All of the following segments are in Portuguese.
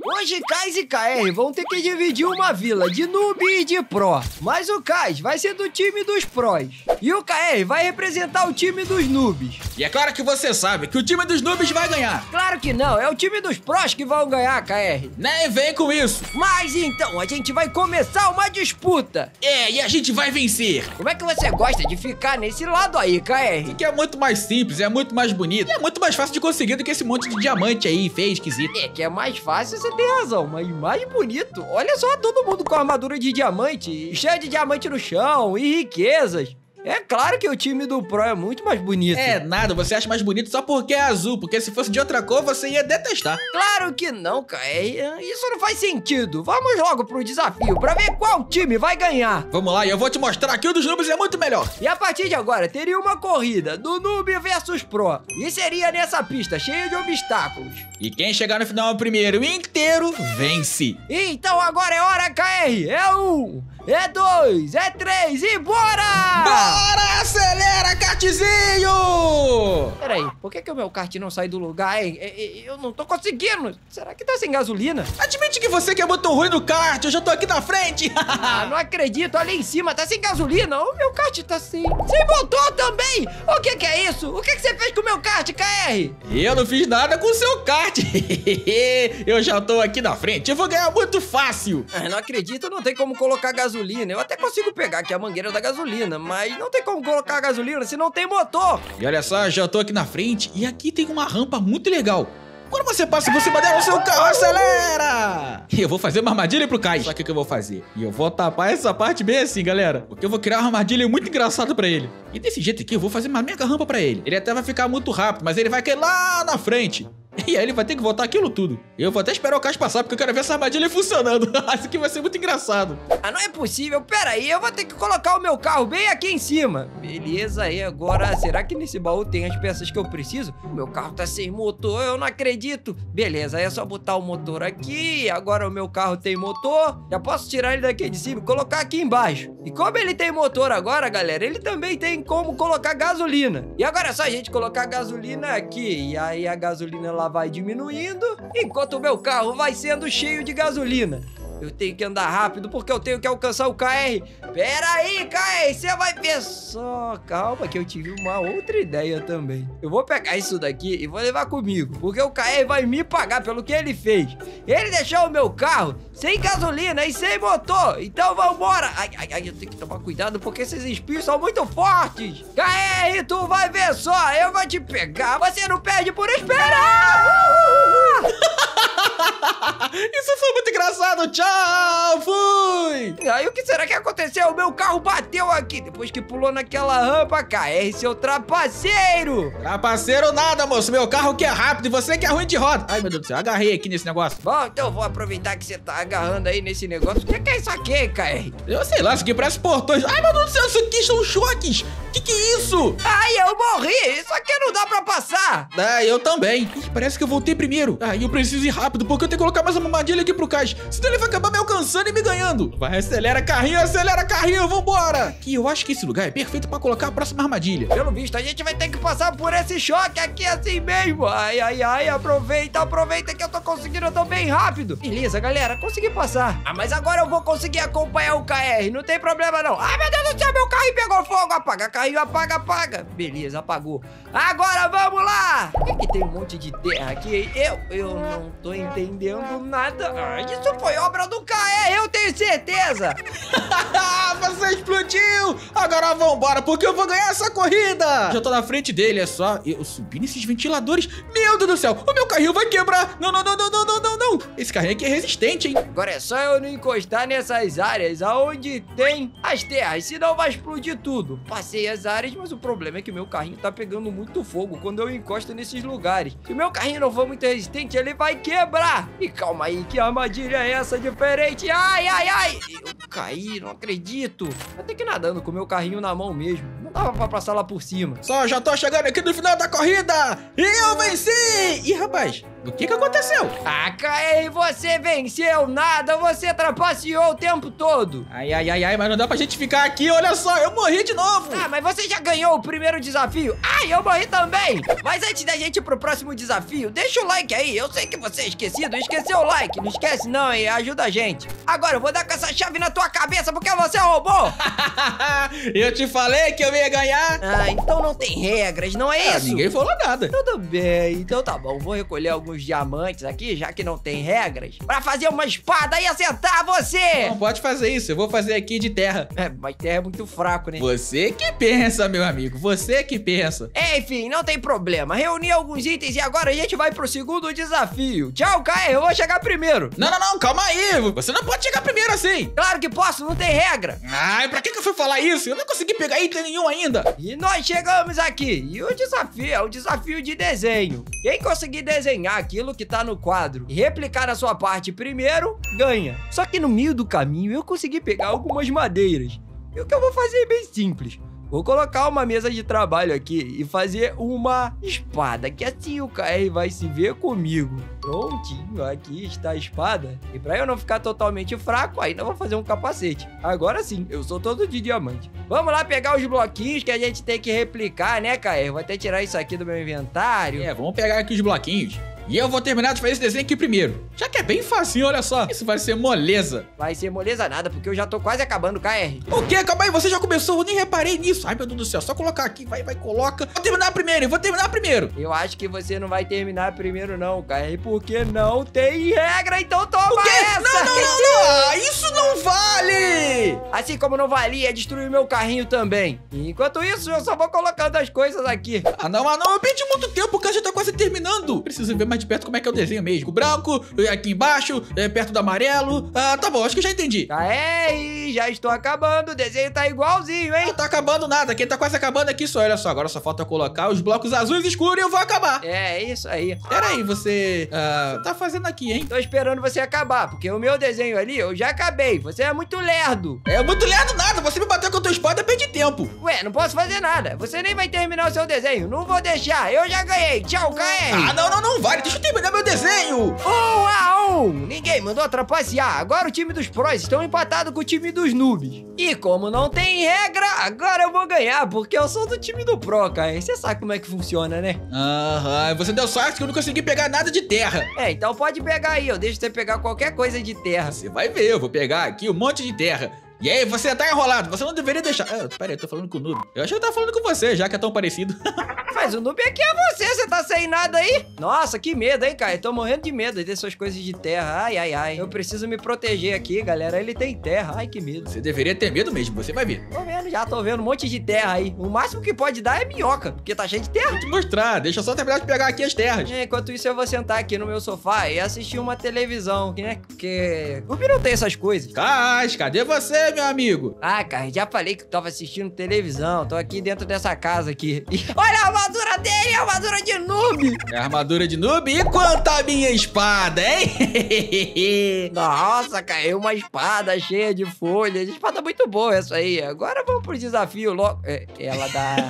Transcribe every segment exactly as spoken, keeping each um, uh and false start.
Hoje Kais e K R vão ter que dividir uma vila de noob e de pro. Mas o Kais vai ser do time dos pros. E o K R vai representar o time dos noobs. E é claro que você sabe que o time dos noobs vai ganhar. Claro que não, é o time dos pros que vão ganhar, K R. Nem vem com isso. Mas então, a gente vai começar uma disputa. É, e a gente vai vencer. Como é que você gosta de ficar nesse lado aí, K R? Que é muito mais simples, é muito mais bonito. E é muito mais fácil de conseguir do que esse monte de diamante aí, feio, esquisito. É que é mais fácil, você tem razão, mas mais bonito. Olha só, todo mundo com armadura de diamante, cheio de diamante no chão e riquezas. É claro que o time do Pro é muito mais bonito. É nada, você acha mais bonito só porque é azul, porque se fosse de outra cor você ia detestar. Claro que não, cara. Isso não faz sentido. Vamos logo pro desafio pra ver qual time vai ganhar. Vamos lá, e eu vou te mostrar que o dos noobs é muito melhor. E a partir de agora teria uma corrida do noob versus pro. E seria nessa pista cheia de obstáculos. E quem chegar no final primeiro inteiro, vence. Então agora é hora, K R. É um, é dois, é três e bora! Bora, acelera, kartzinho! Peraí, por que que o meu kart não sai do lugar, hein? Eu não tô conseguindo. Será que tá sem gasolina? Admite que você que é muito ruim no kart, eu já tô aqui na frente. Ah, não acredito, ali em cima tá sem gasolina. O meu kart tá sem... sem motor também! O que que é isso? O que que você fez com o meu kart, K R? Eu não fiz nada com o seu kart. Eu já tô aqui na frente, eu vou ganhar muito fácil. Ah, não acredito, não tem como colocar gasolina. Eu até consigo pegar aqui a mangueira da gasolina, mas não tem como colocar gasolina se não tem motor. E olha só, já tô aqui na frente e aqui tem uma rampa muito legal. Quando você passa por cima dela, o seu carro acelera! E eu vou fazer uma armadilha pro Kais. Só que o que eu vou fazer? E eu vou tapar essa parte bem assim, galera. Porque eu vou criar uma armadilha muito engraçada pra ele. E desse jeito aqui, eu vou fazer uma mega rampa pra ele. Ele até vai ficar muito rápido, mas ele vai cair lá na frente. E aí ele vai ter que voltar aquilo tudo. Eu vou até esperar o Kais passar, porque eu quero ver essa armadilha funcionando. Isso aqui vai ser muito engraçado. Ah, não é possível. Pera aí, eu vou ter que colocar o meu carro bem aqui em cima. Beleza, e agora, será que nesse baú tem as peças que eu preciso? O meu carro tá sem motor, eu não acredito. Beleza, aí é só botar o motor aqui. Agora o meu carro tem motor. Já posso tirar ele daqui de cima e colocar aqui embaixo. E como ele tem motor agora, galera, ele também tem como colocar gasolina. E agora é só a gente colocar gasolina aqui. E aí a gasolina lá vai diminuindo, enquanto o meu carro vai sendo cheio de gasolina. Eu tenho que andar rápido porque eu tenho que alcançar o K R. Pera aí, K R, você vai ver só. Calma que eu tive uma outra ideia também. Eu vou pegar isso daqui e vou levar comigo, porque o K R vai me pagar pelo que ele fez. Ele deixou o meu carro sem gasolina e sem motor. Então vambora. Ai, ai, ai, eu tenho que tomar cuidado porque esses espinhos são muito fortes. K R, tu vai ver só. Eu vou te pegar. Você não perde por esperar. Isso foi muito engraçado, tchau, fui! E aí, o que será que aconteceu? O meu carro bateu aqui, depois que pulou naquela rampa, K R, seu trapaceiro! Trapaceiro nada, moço, meu carro que é rápido e você que é ruim de roda. Ai, meu Deus do céu, agarrei aqui nesse negócio. Bom, então eu vou aproveitar que você tá agarrando aí nesse negócio. O que que é isso aqui, K R? Eu sei lá, isso aqui parece portões. Ai, meu Deus do céu, isso aqui são choques! Que que é isso? Ai, eu morri! Isso aqui não dá pra passar! Ah, eu também. Ih, parece que eu voltei primeiro. Ah, eu preciso ir rápido, porque eu tenho que colocar mais uma armadilha aqui pro Kais. Senão ele vai acabar me alcançando e me ganhando. Vai, acelera carrinho, acelera carrinho, vambora. Aqui, eu acho que esse lugar é perfeito pra colocar a próxima armadilha. Pelo visto, a gente vai ter que passar por esse choque aqui assim mesmo. Ai, ai, ai, aproveita, aproveita que eu tô conseguindo, eu tô bem rápido. Beleza, galera, consegui passar. Ah, mas agora eu vou conseguir acompanhar o K R, não tem problema não. Ai, meu Deus do céu, meu carrinho pegou fogo. Apaga, carrinho, apaga, apaga. Beleza, apagou. Agora vamos lá. Por que que tem um monte de terra aqui? Eu, eu não tô entendendo nada. Ah, isso foi obra do K R, eu tenho certeza. Você explodiu. Agora vambora, porque eu vou ganhar essa corrida. Já tô na frente dele, é só eu subir nesses ventiladores. Meu Deus do céu, o meu carrinho vai quebrar. Não, não, não, não, não, não, não, não. Esse carrinho aqui é resistente, hein? Agora é só eu não encostar nessas áreas aonde tem as terras, senão vai explodir tudo. Passei as áreas, mas o problema é que meu carrinho tá pegando muito fogo quando eu encosto nesses lugares. Se o meu carrinho não for muito resistente, ele vai quebrar. E calma aí, que armadilha é essa diferente? Ai, ai, ai. Eu caí, não acredito. Vou ter que ir nadando com o meu carrinho na mão mesmo. Não dava pra passar lá por cima. Só já tô chegando aqui no final da corrida. E eu venci. Ih, rapaz, O que que aconteceu? Ah, Caê, você venceu nada, você trapaceou o tempo todo. Ai, ai, ai, ai, mas não dá pra gente ficar aqui, olha só, eu morri de novo. Ah, mas você já ganhou o primeiro desafio. Ah, eu morri também. Mas antes da gente ir pro próximo desafio, deixa o like aí. Eu sei que você é esquecido, esqueceu o like. Não esquece não, hein? Ajuda a gente. Agora eu vou dar com essa chave na tua cabeça porque você roubou. Eu te falei que eu ia ganhar. Ah, então não tem regras, não é Ah, isso? ninguém falou nada. Tudo bem, então tá bom. Vou recolher alguns diamantes aqui, já que não tem regras, pra fazer uma espada e acertar você. Não pode fazer isso, eu vou fazer aqui de terra. É, mas terra é muito fraco, né? Você que pensa, meu amigo, você que pensa. Enfim, não tem problema. Reuni alguns itens e agora a gente vai pro segundo desafio. Tchau, Caê, eu vou chegar primeiro. Não, não, não, calma aí. Você não pode chegar primeiro assim. Claro que posso, não tem regra. Ai, pra que que eu fui falar isso? Eu não consegui pegar item nenhum ainda. E nós chegamos aqui. E o desafio é o desafio de desenho. Quem conseguir desenhar aquilo que tá no quadro e replicar na sua parte primeiro, ganha. Só que no meio do caminho eu consegui pegar algumas madeiras. E o que eu vou fazer é bem simples. Vou colocar uma mesa de trabalho aqui e fazer uma espada, que assim o K R vai se ver comigo. Prontinho, aqui está a espada. E pra eu não ficar totalmente fraco, ainda vou fazer um capacete. Agora sim, eu sou todo de diamante. Vamos lá pegar os bloquinhos que a gente tem que replicar, né, K R? Vou até tirar isso aqui do meu inventário. É, vamos pegar aqui os bloquinhos. E eu vou terminar de fazer esse desenho aqui primeiro. Já que é bem facinho, olha só. Isso vai ser moleza. Vai ser moleza nada, porque eu já tô quase acabando, K R. O quê? Calma aí, você já começou, eu nem reparei nisso. Ai, meu Deus do céu, só colocar aqui, vai, vai, coloca. Vou terminar primeiro, eu vou terminar primeiro. Eu acho que você não vai terminar primeiro não, K R, porque não tem regra, então toma O quê? essa! Não, não, não, não. Ah, isso não vale! Assim como não valia destruir meu carrinho também. E enquanto isso, eu só vou colocando as coisas aqui. Ah, não, ah, não, eu perdi muito tempo, porque já tá quase terminando. Preciso ver mais de perto como é que é o desenho mesmo. O branco, aqui embaixo, é, perto do amarelo. Ah, tá bom, acho que já entendi. Tá, é, e já estou acabando, o desenho tá igualzinho, hein? Não tá acabando nada, quem tá quase acabando aqui só, olha só, agora só falta colocar os blocos azuis escuros e eu vou acabar. É, isso aí. Pera aí, você ah, tá fazendo aqui, hein? Tô esperando você acabar, porque o meu desenho ali eu já acabei. Você é muito lerdo. É muito lerdo nada, você me bateu com a tua espada e perdi tempo. Ué, não posso fazer nada. Você nem vai terminar o seu desenho. Não vou deixar, eu já ganhei. Tchau, K R. Ah, não, não, não vale, deixa eu terminar meu desenho. Um a um! Ninguém mandou trapacear. Agora o time dos pros estão empatados com o time dos noobs. E como não tem regra, agora eu vou ganhar, porque eu sou do time do pro, cara. Você sabe como é que funciona, né? Aham, você deu sorte que eu não consegui pegar nada de terra. É, então pode pegar aí. Eu deixo você pegar qualquer coisa de terra. Você vai ver, eu vou pegar aqui um monte de terra. E aí, você tá enrolado, você não deveria deixar... Ah, pera aí, eu tô falando com o noob. Eu achei que eu tava falando com você, já que é tão parecido. Mas o noob aqui é você, você tá sem nada aí? Nossa, que medo, hein, cara? Eu tô morrendo de medo dessas coisas de terra. Ai, ai, ai. Eu preciso me proteger aqui, galera. Ele tem terra. Ai, que medo. Você deveria ter medo mesmo, você vai ver. Tô vendo, já tô vendo um monte de terra aí. O máximo que pode dar é minhoca, porque tá cheio de terra. Vou te mostrar, deixa eu só terminar de pegar aqui as terras. É, enquanto isso, eu vou sentar aqui no meu sofá e assistir uma televisão, né? Porque noob não tem essas coisas. Cás, cadê você, meu amigo? Ah, cara, já falei que eu tava assistindo televisão. Tô aqui dentro dessa casa aqui. E olha a armadura dele, a armadura de noob. É a armadura de noob? E quanto a minha espada, hein? Nossa, caiu uma espada cheia de folhas. Espada muito boa essa aí. Agora vamos pro desafio logo. É, ela dá...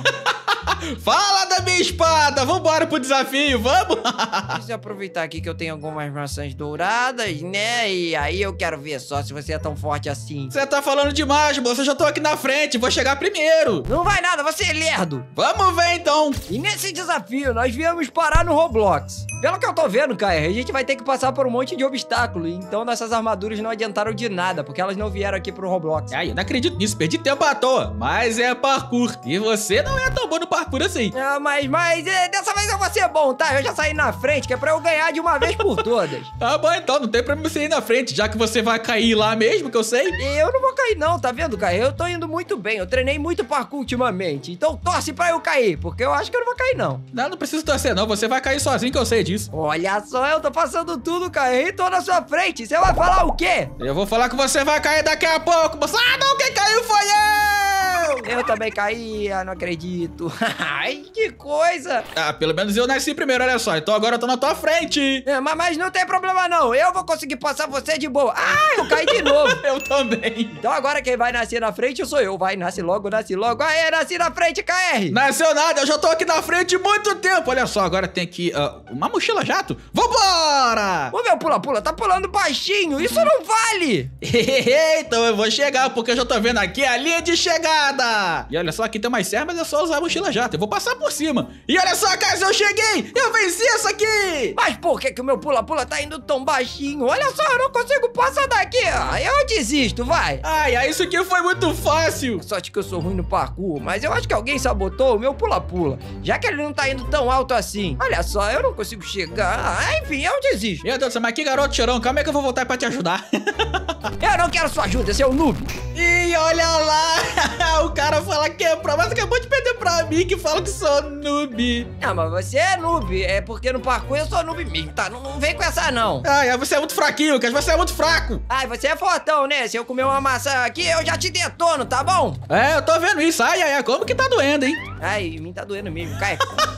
Fala da minha espada! Vambora pro desafio, vamos! Deixa eu aproveitar aqui que eu tenho algumas maçãs douradas, né? E aí eu quero ver só se você é tão forte assim. Você tá falando demais, moça. Eu já tô aqui na frente, vou chegar primeiro. Não vai nada, você é lerdo. Vamos ver então. E nesse desafio, nós viemos parar no Roblox. Pelo que eu tô vendo, K R, a gente vai ter que passar por um monte de obstáculos. Então nossas armaduras não adiantaram de nada, porque elas não vieram aqui pro Roblox. Ai, eu não acredito nisso, perdi tempo à toa. Mas é parkour. E você não é tão bom no parkour assim. Ah, mas, mas é, dessa vez eu vou ser bom, tá? Eu já saí na frente, que é pra eu ganhar de uma vez por todas. Tá bom então, não tem problema você ir na frente, já que você vai cair lá mesmo, que eu sei. E eu não vou cair não, tá vendo, K R? Eu tô indo muito bem, eu treinei muito parkour ultimamente. Então torce pra eu cair, porque eu acho que eu não vou cair não. Não, não precisa torcer não, você vai cair sozinho, que eu sei disso. Olha só, eu tô passando tudo, K R, e tô na sua frente. Você vai falar o quê? Eu vou falar que você vai cair daqui a pouco. Você... Ah, não, quem caiu foi eu! Eu também caí, ah, não acredito. Ai, que coisa. Ah, pelo menos eu nasci primeiro, olha só. Então agora eu tô na tua frente. É, mas, mas não tem problema não, eu vou conseguir passar você de boa. Ah, eu caí de novo. Eu também. Então agora quem vai nascer na frente sou eu. Vai, nasce logo, nasce logo. Aê, nasci na frente, K R. Nasceu nada, eu já tô aqui na frente há muito tempo. Olha só, agora tem aqui uh, uma mochila jato. Vambora! O meu pula-pula tá pulando baixinho, isso não vale. Então eu vou chegar, porque eu já tô vendo aqui a linha de chegada. E olha só, aqui tem mais serra, mas é só usar a mochila jato. Eu vou passar por cima. E olha só, cara, eu cheguei. Eu venci isso aqui. Mas por que que o meu pula-pula tá indo tão baixinho? Olha só, eu não consigo passar daqui. Ah, eu desisto, vai. Ai, ai, isso aqui foi muito fácil. Sorte que eu sou ruim no parkour, mas eu acho que alguém sabotou o meu pula-pula, já que ele não tá indo tão alto assim. Olha só, eu não consigo chegar. Ah, enfim, eu desisto. Meu Deus do céu, mas que garoto chorão. Calma aí que eu vou voltar pra te ajudar. Eu não quero sua ajuda, seu noob. Ih, olha lá. O cara fala que é pro, mas acabou de perder pra mim, que fala que sou noob. Não, mas você é noob. É porque no parkour eu sou noob mesmo, tá? Não, não vem com essa, não. Ai, você é muito fraquinho, Cas. Você é muito fraco. Ai, você é fortão, né? Se eu comer uma maçã aqui, eu já te detono, tá bom? É, eu tô vendo isso. Ai, ai, ai, como que tá doendo, hein? Ai, mim tá doendo mesmo, cai.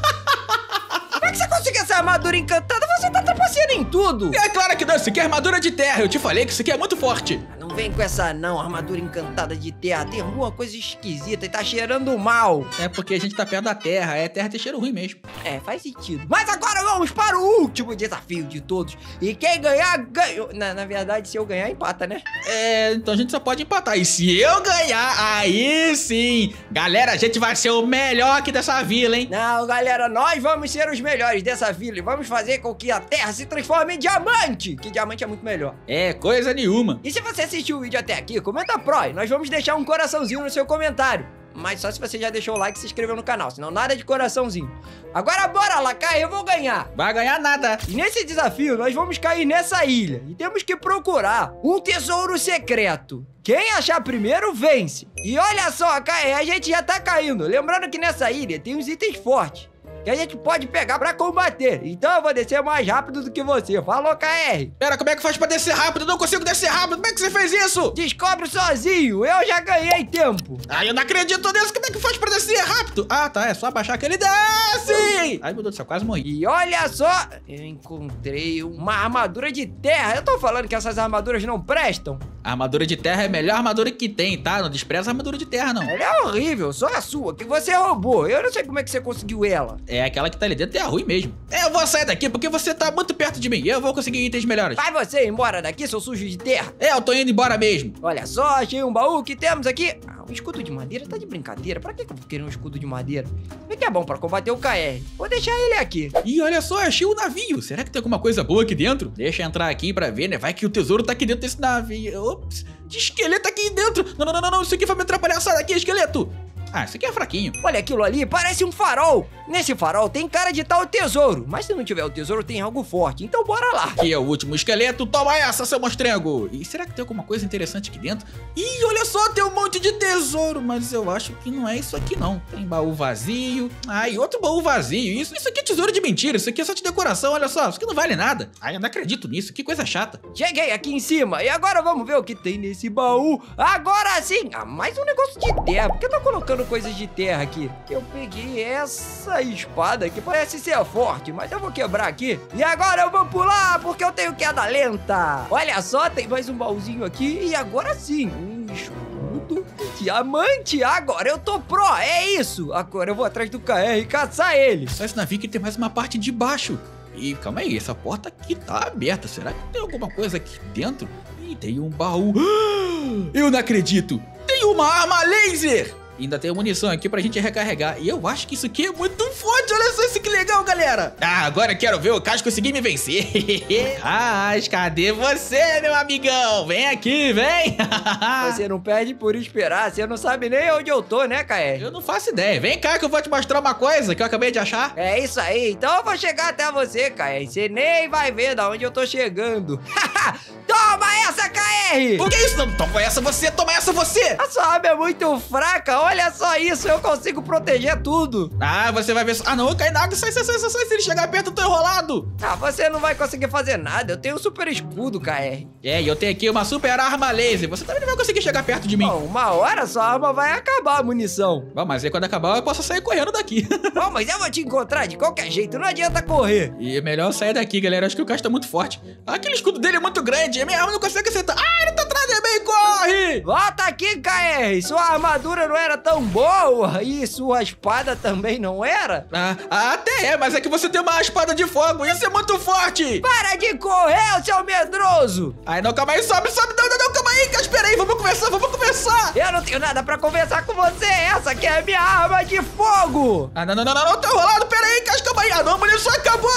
Como é que você conseguiu essa armadura encantada? Você tá trapaceando em tudo. É claro que não, isso aqui é armadura de terra. Eu te falei que isso aqui é muito forte. Não vem com essa não, armadura encantada de terra. Tem alguma coisa esquisita e tá cheirando mal. É porque a gente tá perto da terra. É, terra tem cheiro ruim mesmo. É, faz sentido. Mas agora vamos para o último desafio de todos. E quem ganhar, ganhou. Na, na verdade, se eu ganhar, empata, né? É, então a gente só pode empatar. E se eu ganhar, aí sim. Galera, a gente vai ser o melhor aqui dessa vila, hein? Não, galera, nós vamos ser os melhores dessa vila. E vamos fazer com que a terra se transforme em diamante. Que diamante é muito melhor. É, coisa nenhuma. E se você assistiu o vídeo até aqui, comenta pró. E nós vamos deixar um coraçãozinho no seu comentário. Mas só se você já deixou o like e se inscreveu no canal, senão nada de coraçãozinho. Agora bora lá, Kai, eu vou ganhar. Vai ganhar nada. E nesse desafio, nós vamos cair nessa ilha. E temos que procurar um tesouro secreto. Quem achar primeiro, vence. E olha só, Kai, a gente já tá caindo. Lembrando que nessa ilha tem uns itens fortes que a gente pode pegar pra combater. Então eu vou descer mais rápido do que você. Falou, K R. Pera, como é que faz pra descer rápido? Eu não consigo descer rápido. Como é que você fez isso? Descobre sozinho. Eu já ganhei tempo. Ai, eu não acredito nisso. Como é que faz pra descer rápido? Ah, tá. É só abaixar que ele desce. Ai, meu Deus do céu, quase morri. E olha só. Eu encontrei uma armadura de terra. Eu tô falando que essas armaduras não prestam. A armadura de terra é a melhor armadura que tem, tá? Não despreza a armadura de terra, não. Ela é horrível. Só a sua, que você roubou. Eu não sei como é que você conseguiu ela. É aquela que tá ali dentro, é ruim mesmo. Eu vou sair daqui porque você tá muito perto de mim. Eu vou conseguir itens melhores. Vai você embora daqui, seu sujo de terra. É, eu tô indo embora mesmo. Olha só, achei um baú que temos aqui. Ah, um escudo de madeira tá de brincadeira. Pra que que eu vou querer um escudo de madeira? Vê que é bom pra combater o K R. Vou deixar ele aqui. E olha só, achei o navio. Será que tem alguma coisa boa aqui dentro? Deixa eu entrar aqui pra ver, né? Vai que o tesouro tá aqui dentro desse navio. Ops, de esqueleto aqui dentro. Não, não, não, não, isso aqui vai me atrapalhar. Sai daqui, esqueleto. Ah, isso aqui é fraquinho. Olha aquilo ali, parece um farol. Nesse farol tem cara de tal tesouro. Mas se não tiver o tesouro, tem algo forte. Então bora lá. Aqui é o último esqueleto. Toma essa, seu monstrengo. E será que tem alguma coisa interessante aqui dentro? Ih, olha só, tem um monte de tesouro. Mas eu acho que não é isso aqui, não. Tem baú vazio. Ah, e outro baú vazio. Isso, isso aqui é tesouro de mentira. Isso aqui é só de decoração, olha só. Isso aqui não vale nada. Ai, eu não acredito nisso. Que coisa chata. Cheguei aqui em cima. E agora vamos ver o que tem nesse baú. Agora sim. Ah, mais um negócio de terra. Por que tá colocando coisas de terra aqui? Eu peguei essa espada que parece ser forte, mas eu vou quebrar aqui. E agora eu vou pular porque eu tenho queda lenta. Olha só, tem mais um baúzinho aqui. E agora sim, um escudo de diamante. Agora eu tô pro, é isso. Agora eu vou atrás do K R e caçar ele. Só esse navio que tem mais uma parte de baixo. E calma aí, essa porta aqui tá aberta. Será que tem alguma coisa aqui dentro? Ih, tem um baú. Eu não acredito. Tem uma arma laser. E ainda tem munição aqui pra gente recarregar. E eu acho que isso aqui é muito forte. Olha só isso que legal, galera. Ah, agora eu quero ver o Cas conseguir me vencer. Cas, cadê você, meu amigão? Vem aqui, vem. Você não perde por esperar. Você não sabe nem onde eu tô, né, K R? Eu não faço ideia. Vem cá que eu vou te mostrar uma coisa que eu acabei de achar. É isso aí. Então eu vou chegar até você, K R. Você nem vai ver da onde eu tô chegando. Toma essa, K R! O que é isso? Não, toma essa você, toma essa você! A sua arma é muito fraca, olha só isso, eu consigo proteger tudo. Ah, você vai ver só. Ah, não, cai na água, sai, sai, sai, sai, sai. Se ele chegar perto, eu tô enrolado. Ah, você não vai conseguir fazer nada, eu tenho um super escudo, K R. É, e eu tenho aqui uma super arma laser. Você também não vai conseguir chegar perto de mim. Bom, uma hora sua arma vai acabar a munição. Bom, mas aí quando acabar eu posso sair correndo daqui. Bom, mas eu vou te encontrar de qualquer jeito, não adianta correr. E é melhor sair daqui, galera. Acho que o Caio tá muito forte. Aquele escudo dele é muito grande. A minha arma não consegue acertar. Ah, ele tá atrás de mim, corre! Volta aqui, K R. Sua armadura não era tão boa e sua espada também não era? Ah, até é, mas é que você tem uma espada de fogo. Isso é muito forte. Para de correr, seu medroso. Ai, não, calma aí, sobe, sobe. Não, não, não, calma aí, Caio. Espera aí, vamos conversar, vamos conversar. Eu não tenho nada pra conversar com você. Essa aqui é a minha arma de fogo. Ah, não, não, não, não, não, tô enrolado. Pera aí, Caio, calma aí. Ah, não, a munição acabou.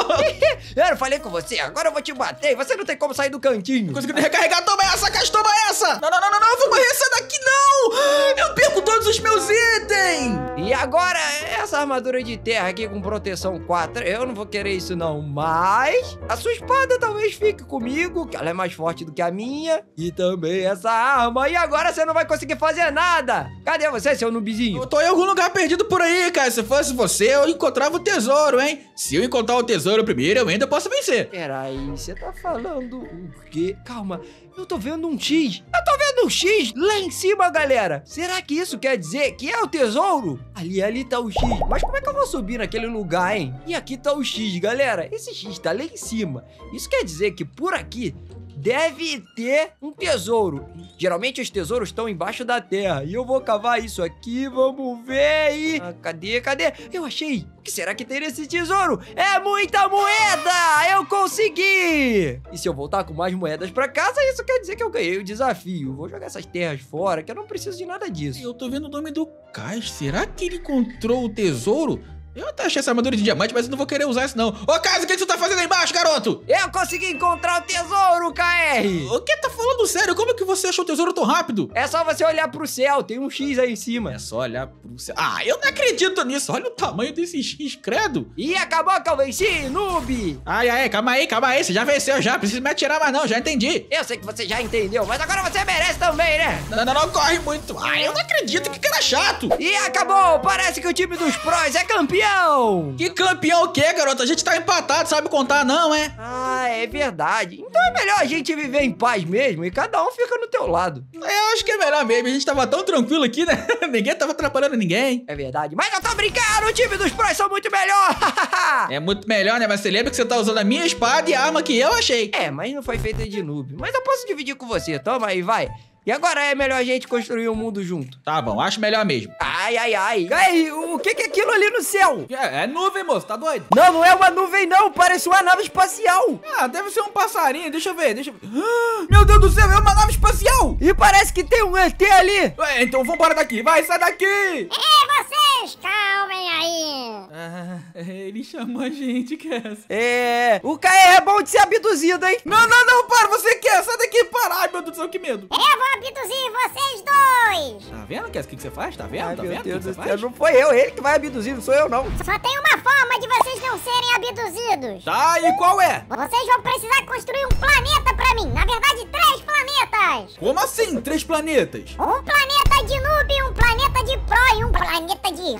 Eu não falei com você, agora eu vou te bater e você não tem como sair do cantinho. Conseguindo recarregar, toma essa, Caio, toma essa. Não, não, não, não, não, eu vou morrer, sai daqui, não. Eu perco todos os meus itens. E agora, essa armadura de terra aqui com proteção quatro, eu não vou querer isso não, mas a sua espada talvez fique comigo, que ela é mais forte do que a minha, e também essa arma, e agora você não vai conseguir fazer nada. Cadê você, seu nubizinho? Eu tô em algum lugar perdido por aí, cara. Se fosse você, eu encontrava o tesouro, hein? Se eu encontrar o tesouro primeiro, eu ainda posso vencer. Peraí, você tá falando o quê? Calma, eu tô vendo um X. Eu tô vendo um X lá em cima, galera. Será que isso quer dizer que é o tesouro? Ali, ali tá o X. Mas como é que eu vou subir naquele lugar, hein? E aqui tá o X, galera. Esse X tá lá em cima. Isso quer dizer que por aqui deve ter um tesouro. Geralmente os tesouros estão embaixo da terra. E eu vou cavar isso aqui, vamos ver aí. Ah, cadê, cadê? Eu achei. O que será que tem nesse tesouro? É muita moeda! Eu consegui! E se eu voltar com mais moedas pra casa, isso quer dizer que eu ganhei o desafio. Vou jogar essas terras fora, que eu não preciso de nada disso. Eu tô vendo o nome do Caio. Será que ele encontrou o tesouro? Eu até achei essa armadura de diamante, mas eu não vou querer usar isso, não. Ô, Caio, o que você tá fazendo aí embaixo, garoto? Eu consegui encontrar o tesouro, K R! O que? Tá falando sério? Como é que você achou o tesouro tão rápido? É só você olhar pro céu, tem um X aí em cima. É só olhar pro céu. Ah, eu não acredito nisso. Olha o tamanho desse X, credo. E acabou que eu venci, noob! Ai, ai, calma aí, calma aí. Você já venceu, já. Precisa me atirar mais não, já entendi. Eu sei que você já entendeu, mas agora você merece também, né? Não, não, não, corre muito. Ai, eu não acredito, que cara chato. E acabou! Parece que o time dos pros é campeão! Que campeão o quê, garoto? A gente tá empatado, sabe contar não, é? Ah, é verdade. Então é melhor a gente viver em paz mesmo e cada um fica no teu lado. Eu acho que é melhor mesmo. A gente tava tão tranquilo aqui, né? Ninguém tava atrapalhando ninguém. É verdade. Mas eu tô brincando, o time dos pros são muito melhor. É muito melhor, né? Mas você lembra que você tá usando a minha espada e a arma que eu achei. É, mas não foi feita de noob. Mas eu posso dividir com você. Toma aí, vai. E agora é melhor a gente construir um mundo junto. Tá bom, acho melhor mesmo. Ai, ai, ai. Aí, o que que é aquilo ali no céu? É, é nuvem, moço, tá doido? Não, não é uma nuvem não, parece uma nave espacial. Ah, deve ser um passarinho, deixa eu ver, deixa eu ver. Ah, meu Deus do céu, é uma nave espacial. E parece que tem um E T ali. Ué, então vambora daqui, vai, sai daqui. Ei, vocês, calmem aí. Ah, ele chamou a gente, Cass. É, o K R é bom de ser abduzido, hein? Não, não, não, para, você quer, sai daqui, para. Ai, meu Deus do céu, que medo. Eu vou abduzir vocês dois. Tá vendo, Cass, o que, que você faz? Tá vendo, Ai, tá meu vendo? Deus o que do você céu, faz? não foi eu, ele que vai abduzir, não sou eu não. Só tem uma forma de vocês não serem abduzidos. Tá, e qual é? Vocês vão precisar construir um planeta pra mim. Na verdade, três planetas. Como assim, três planetas? Um planeta de noob, um planeta de pro e um planeta de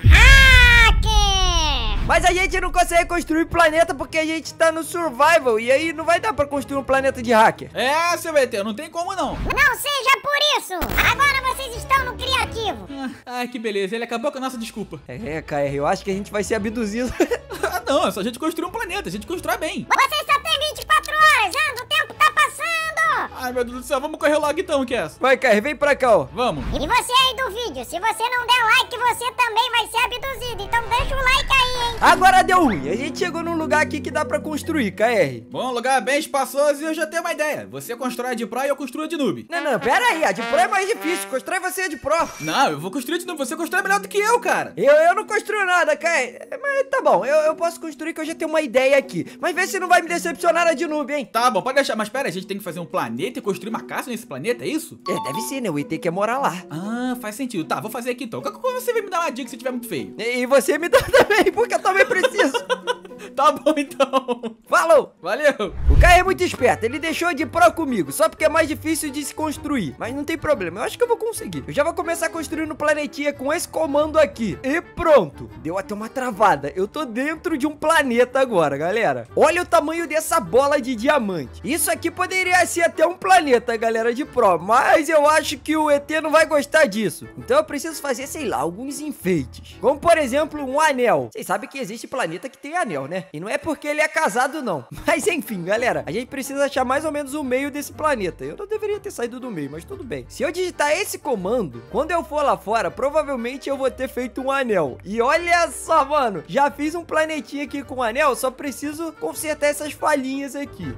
hacker. Mas a gente não consegue construir planeta porque a gente tá no survival e aí não vai dar pra construir um planeta de hacker. É, seu E T, não tem como não. Não seja por isso. Agora vocês estão no criativo. Ai, que beleza, ele acabou com a nossa desculpa. É, K R, eu acho que a gente vai ser abduzido. Ah, não, é só a gente construir um planeta, a gente constrói bem. Vocês só têm vinte e quatro horas, já. O tempo tá passando. Ai, meu Deus do céu, vamos correr logo então, Cass. Vai, K R, vem pra cá, ó. Vamos. E você aí do vídeo, se você não der like, você também vai ser abduzido. Então deixa o like aí, hein? Agora deu ruim, a gente chegou num lugar aqui que dá pra construir, K R. Bom, lugar bem espaçoso e eu já tenho uma ideia. Você constrói a de pro e eu construo a de noob. Não, não, pera aí, a de pro é mais difícil, constrói você a de pro. Não, eu vou construir a de noob, você constrói melhor do que eu, cara. Eu, eu não construo nada, K R. Mas tá bom, eu, eu posso construir que eu já tenho uma ideia aqui. Mas vê se não vai me decepcionar a de noob, hein? Tá bom, pode deixar, mas pera, a gente tem que fazer um planeta e construir uma casa nesse planeta, é isso? É, deve ser, né? O E T quer morar lá. Ah, faz sentido. Tá, vou fazer aqui então. Qualquer coisa você vai me dar uma dica se tiver muito feio. E, e você me dá também, porque eu também preciso. Tá bom, então. Falou! Valeu. O Caio é muito esperto, ele deixou de pro comigo, só porque é mais difícil de se construir. Mas não tem problema, eu acho que eu vou conseguir. Eu já vou começar construindo um planetinha com esse comando aqui. E pronto. Deu até uma travada. Eu tô dentro de um planeta agora, galera. Olha o tamanho dessa bola de diamante. Isso aqui poderia ser até um planeta, galera, de pro. Mas eu acho que o E T não vai gostar disso. Então eu preciso fazer, sei lá, alguns enfeites. Como, por exemplo, um anel. Vocês sabem que existe planeta que tem anel, né? E não é porque ele é casado, não. Mas enfim, galera, a gente precisa achar mais ou menos o meio desse planeta. Eu não deveria ter saído do meio, mas tudo bem. Se eu digitar esse comando, quando eu for lá fora, provavelmente eu vou ter feito um anel. E olha só, mano, já fiz um planetinha aqui com um anel, só preciso consertar essas falhinhas aqui.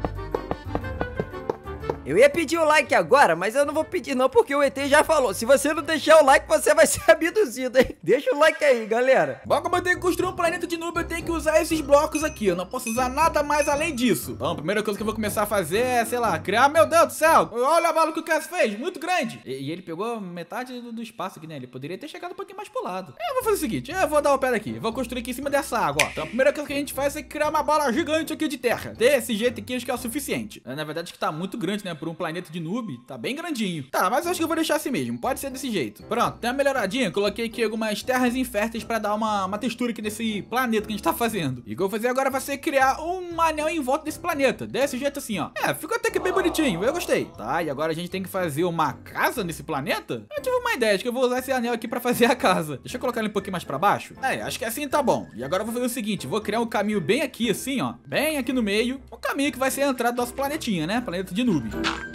Eu ia pedir o like agora, mas eu não vou pedir não, porque o E T já falou. Se você não deixar o like, você vai ser abduzido, hein? Deixa o like aí, galera. Bom, como eu tenho que construir um planeta de noob, eu tenho que usar esses blocos aqui. Eu não posso usar nada mais além disso. Então, a primeira coisa que eu vou começar a fazer é, sei lá, criar... Meu Deus do céu! Olha a bala que o Cass fez, muito grande. E, e ele pegou metade do, do espaço aqui, né? Ele poderia ter chegado um pouquinho mais pro lado. Eu vou fazer o seguinte, eu vou dar o pé daqui. Eu vou construir aqui em cima dessa água, ó. Então, a primeira coisa que a gente faz é criar uma bola gigante aqui de terra. Desse jeito aqui, acho que é o suficiente. Na verdade, acho que tá muito grande, né? Por um planeta de noob. Tá bem grandinho. Tá, mas eu acho que eu vou deixar assim mesmo. Pode ser desse jeito. Pronto, tem uma melhoradinha. Coloquei aqui algumas terras inférteis pra dar uma, uma textura aqui nesse planeta que a gente tá fazendo. E o que eu vou fazer agora vai ser criar um anel em volta desse planeta. Desse jeito assim, ó. É, ficou até que bem bonitinho. Eu gostei. Tá, e agora a gente tem que fazer uma casa nesse planeta? Eu tive uma ideia. Acho que eu vou usar esse anel aqui pra fazer a casa. Deixa eu colocar ele um pouquinho mais pra baixo. É, acho que assim tá bom. E agora eu vou fazer o seguinte. Vou criar um caminho bem aqui, assim, ó. Bem aqui no meio. Um caminho que vai ser a entrada do nosso planetinha, né? Planeta de noob.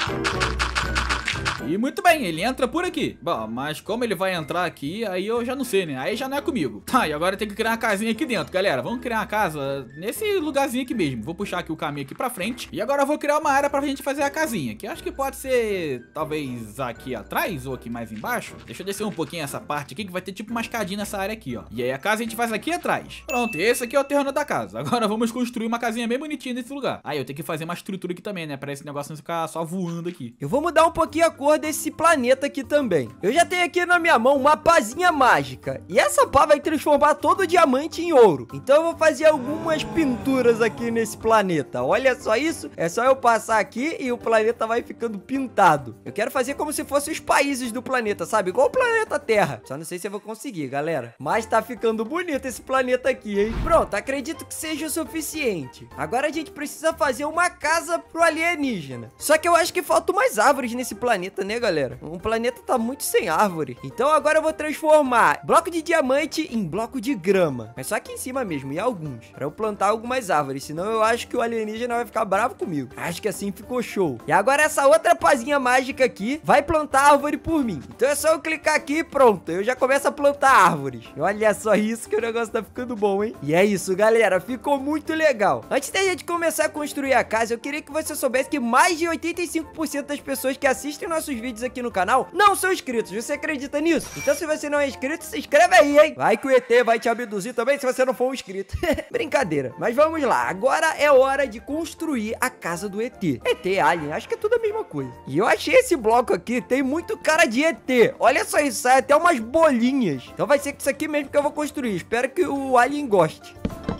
E muito bem, ele entra por aqui. Bom, mas como ele vai entrar aqui, aí eu já não sei, né? Aí já não é comigo. Tá, e agora tem que criar uma casinha aqui dentro, galera. Vamos criar uma casa nesse lugarzinho aqui mesmo. Vou puxar aqui o caminho aqui pra frente. E agora eu vou criar uma área pra gente fazer a casinha, que acho que pode ser, talvez, aqui atrás ou aqui mais embaixo. Deixa eu descer um pouquinho essa parte aqui, que vai ter tipo uma escadinha nessa área aqui, ó. E aí a casa a gente faz aqui atrás. Pronto, esse aqui é o terreno da casa. Agora vamos construir uma casinha bem bonitinha nesse lugar. Aí eu tenho que fazer uma estrutura aqui também, né? Pra esse negócio não ficar só voando aqui. Eu vou mudar um pouquinho a cor desse planeta aqui também. Eu já tenho aqui na minha mão uma pazinha mágica. E essa pá vai transformar todo o diamante em ouro. Então eu vou fazer algumas pinturas aqui nesse planeta. Olha só isso. É só eu passar aqui e o planeta vai ficando pintado. Eu quero fazer como se fossem os países do planeta, sabe? Igual o planeta Terra. Só não sei se eu vou conseguir, galera. Mas tá ficando bonito esse planeta aqui, hein? Pronto, acredito que seja o suficiente. Agora a gente precisa fazer uma casa pro alienígena. Só que eu acho que faltam mais árvores nesse planeta, né, galera? Um planeta tá muito sem árvore. Então agora eu vou transformar bloco de diamante em bloco de grama. Mas só aqui em cima mesmo, e alguns. Pra eu plantar algumas árvores. Senão eu acho que o alienígena vai ficar bravo comigo. Acho que assim ficou show. E agora essa outra pazinha mágica aqui vai plantar árvore por mim. Então é só eu clicar aqui e pronto. Eu já começo a plantar árvores. E olha só isso que o negócio tá ficando bom, hein? E é isso, galera. Ficou muito legal. Antes da gente começar a construir a casa, eu queria que você soubesse que mais de oitenta e cinco por cento das pessoas que assistem nossos vídeos aqui no canal não são inscritos. Você acredita nisso? Então se você não é inscrito, se inscreve aí, hein? Vai que o E T vai te abduzir também se você não for um inscrito. Brincadeira. Mas vamos lá. Agora é hora de construir a casa do E T. E T, Alien, acho que é tudo a mesma coisa. E eu achei esse bloco aqui, tem muito cara de E T. Olha só isso, sai até umas bolinhas. Então vai ser com isso aqui mesmo que eu vou construir. Espero que o Alien goste.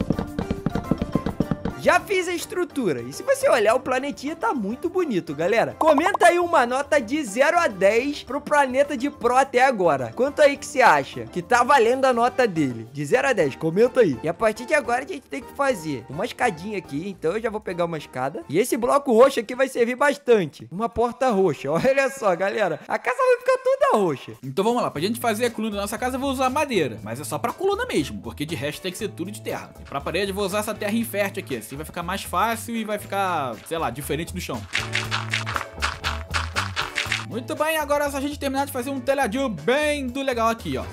Já fiz a estrutura. E se você olhar, o planetinha tá muito bonito, galera. Comenta aí uma nota de zero a dez pro planeta de Pro até agora. Quanto aí que você acha que tá valendo a nota dele? De zero a dez, comenta aí. E a partir de agora a gente tem que fazer uma escadinha aqui. Então eu já vou pegar uma escada. E esse bloco roxo aqui vai servir bastante. Uma porta roxa. Olha só, galera. A casa vai ficar toda roxa. Então vamos lá. Pra gente fazer a coluna da nossa casa, eu vou usar madeira. Mas é só pra coluna mesmo. Porque de resto tem que ser tudo de terra. E pra parede eu vou usar essa terra infértil aqui. Assim vai ficar mais fácil e vai ficar, sei lá, diferente do chão. Muito bem, agora é só a gente terminar de fazer um telhadinho bem do legal aqui, ó.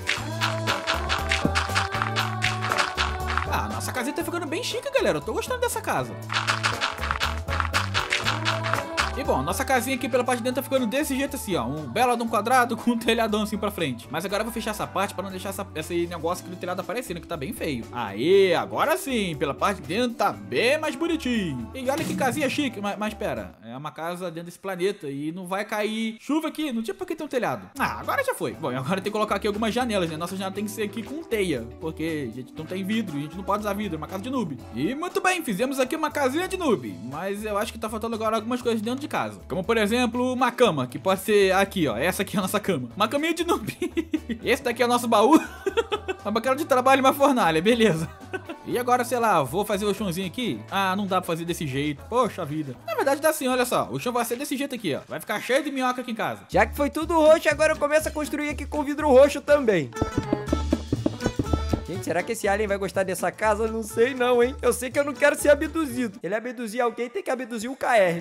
Ah, nossa casinha tá ficando bem chique, galera. Eu tô gostando dessa casa. E bom, nossa casinha aqui pela parte de dentro tá ficando desse jeito assim, ó. Um belo de um quadrado com um telhadão assim pra frente. Mas agora eu vou fechar essa parte pra não deixar essa, esse negócio aqui do telhado aparecendo, que tá bem feio. Aê, agora sim, pela parte de dentro tá bem mais bonitinho. E olha que casinha chique, mas, mas pera, é uma casa dentro desse planeta e não vai cair chuva aqui, não tinha por que ter um telhado. Ah, agora já foi. Bom, e agora tem que colocar aqui algumas janelas, né? Nossa janela tem que ser aqui com teia, porque a gente não tem vidro, a gente não pode usar vidro, é uma casa de noob. E muito bem, fizemos aqui uma casinha de noob, mas eu acho que tá faltando agora algumas coisas dentro de casa. Como por exemplo, uma cama, que pode ser aqui, ó. Essa aqui é a nossa cama. Uma caminha de noob. Esse daqui é o nosso baú. Uma bancada de trabalho e uma fornalha, beleza. E agora, sei lá, vou fazer o chãozinho aqui. Ah, não dá pra fazer desse jeito. Poxa vida. Na verdade dá sim, olha só. O chão vai ser desse jeito aqui, ó. Vai ficar cheio de minhoca aqui em casa. Já que foi tudo roxo, agora eu começo a construir aqui com vidro roxo também. Gente, será que esse alien vai gostar dessa casa? Não sei não, hein? Eu sei que eu não quero ser abduzido. Ele abduzir alguém, tem que abduzir o K R.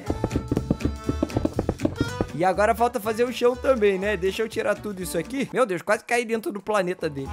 E agora falta fazer o chão também, né? Deixa eu tirar tudo isso aqui. Meu Deus, quase caí dentro do planeta dele.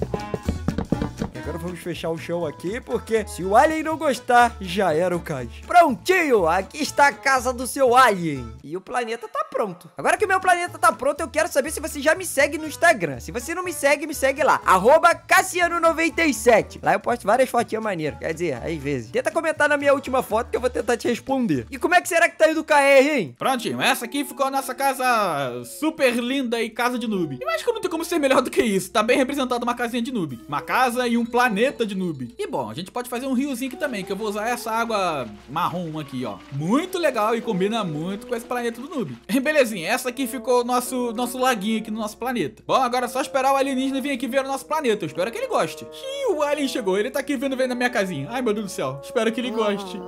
Agora vamos fechar o chão aqui, porque se o alien não gostar, já era o cais. Prontinho, aqui está a casa do seu alien. E o planeta tá pronto. Agora que o meu planeta tá pronto, eu quero saber se você já me segue no Instagram. Se você não me segue, me segue lá. arroba Cassiano noventa e sete. Lá eu posto várias fotinhas maneiras. Quer dizer, às vezes. Tenta comentar na minha última foto que eu vou tentar te responder. E como é que será que tá indo o K R, hein? Prontinho, essa aqui ficou a nossa casa super linda e casa de noob. Eu acho que não tem como ser melhor do que isso. Tá bem representado uma casinha de noob. Uma casa e um planeta de noob. E bom, a gente pode fazer um riozinho aqui também, que eu vou usar essa água marrom aqui, ó. Muito legal e combina muito com esse planeta do noob. Belezinha, essa aqui ficou o nosso, nosso laguinho aqui no nosso planeta. Bom, agora é só esperar o alienígena vir aqui ver o nosso planeta. Eu espero que ele goste. Ih, o alien chegou, ele tá aqui vindo ver na minha casinha. Ai, meu Deus do céu, espero que ele goste.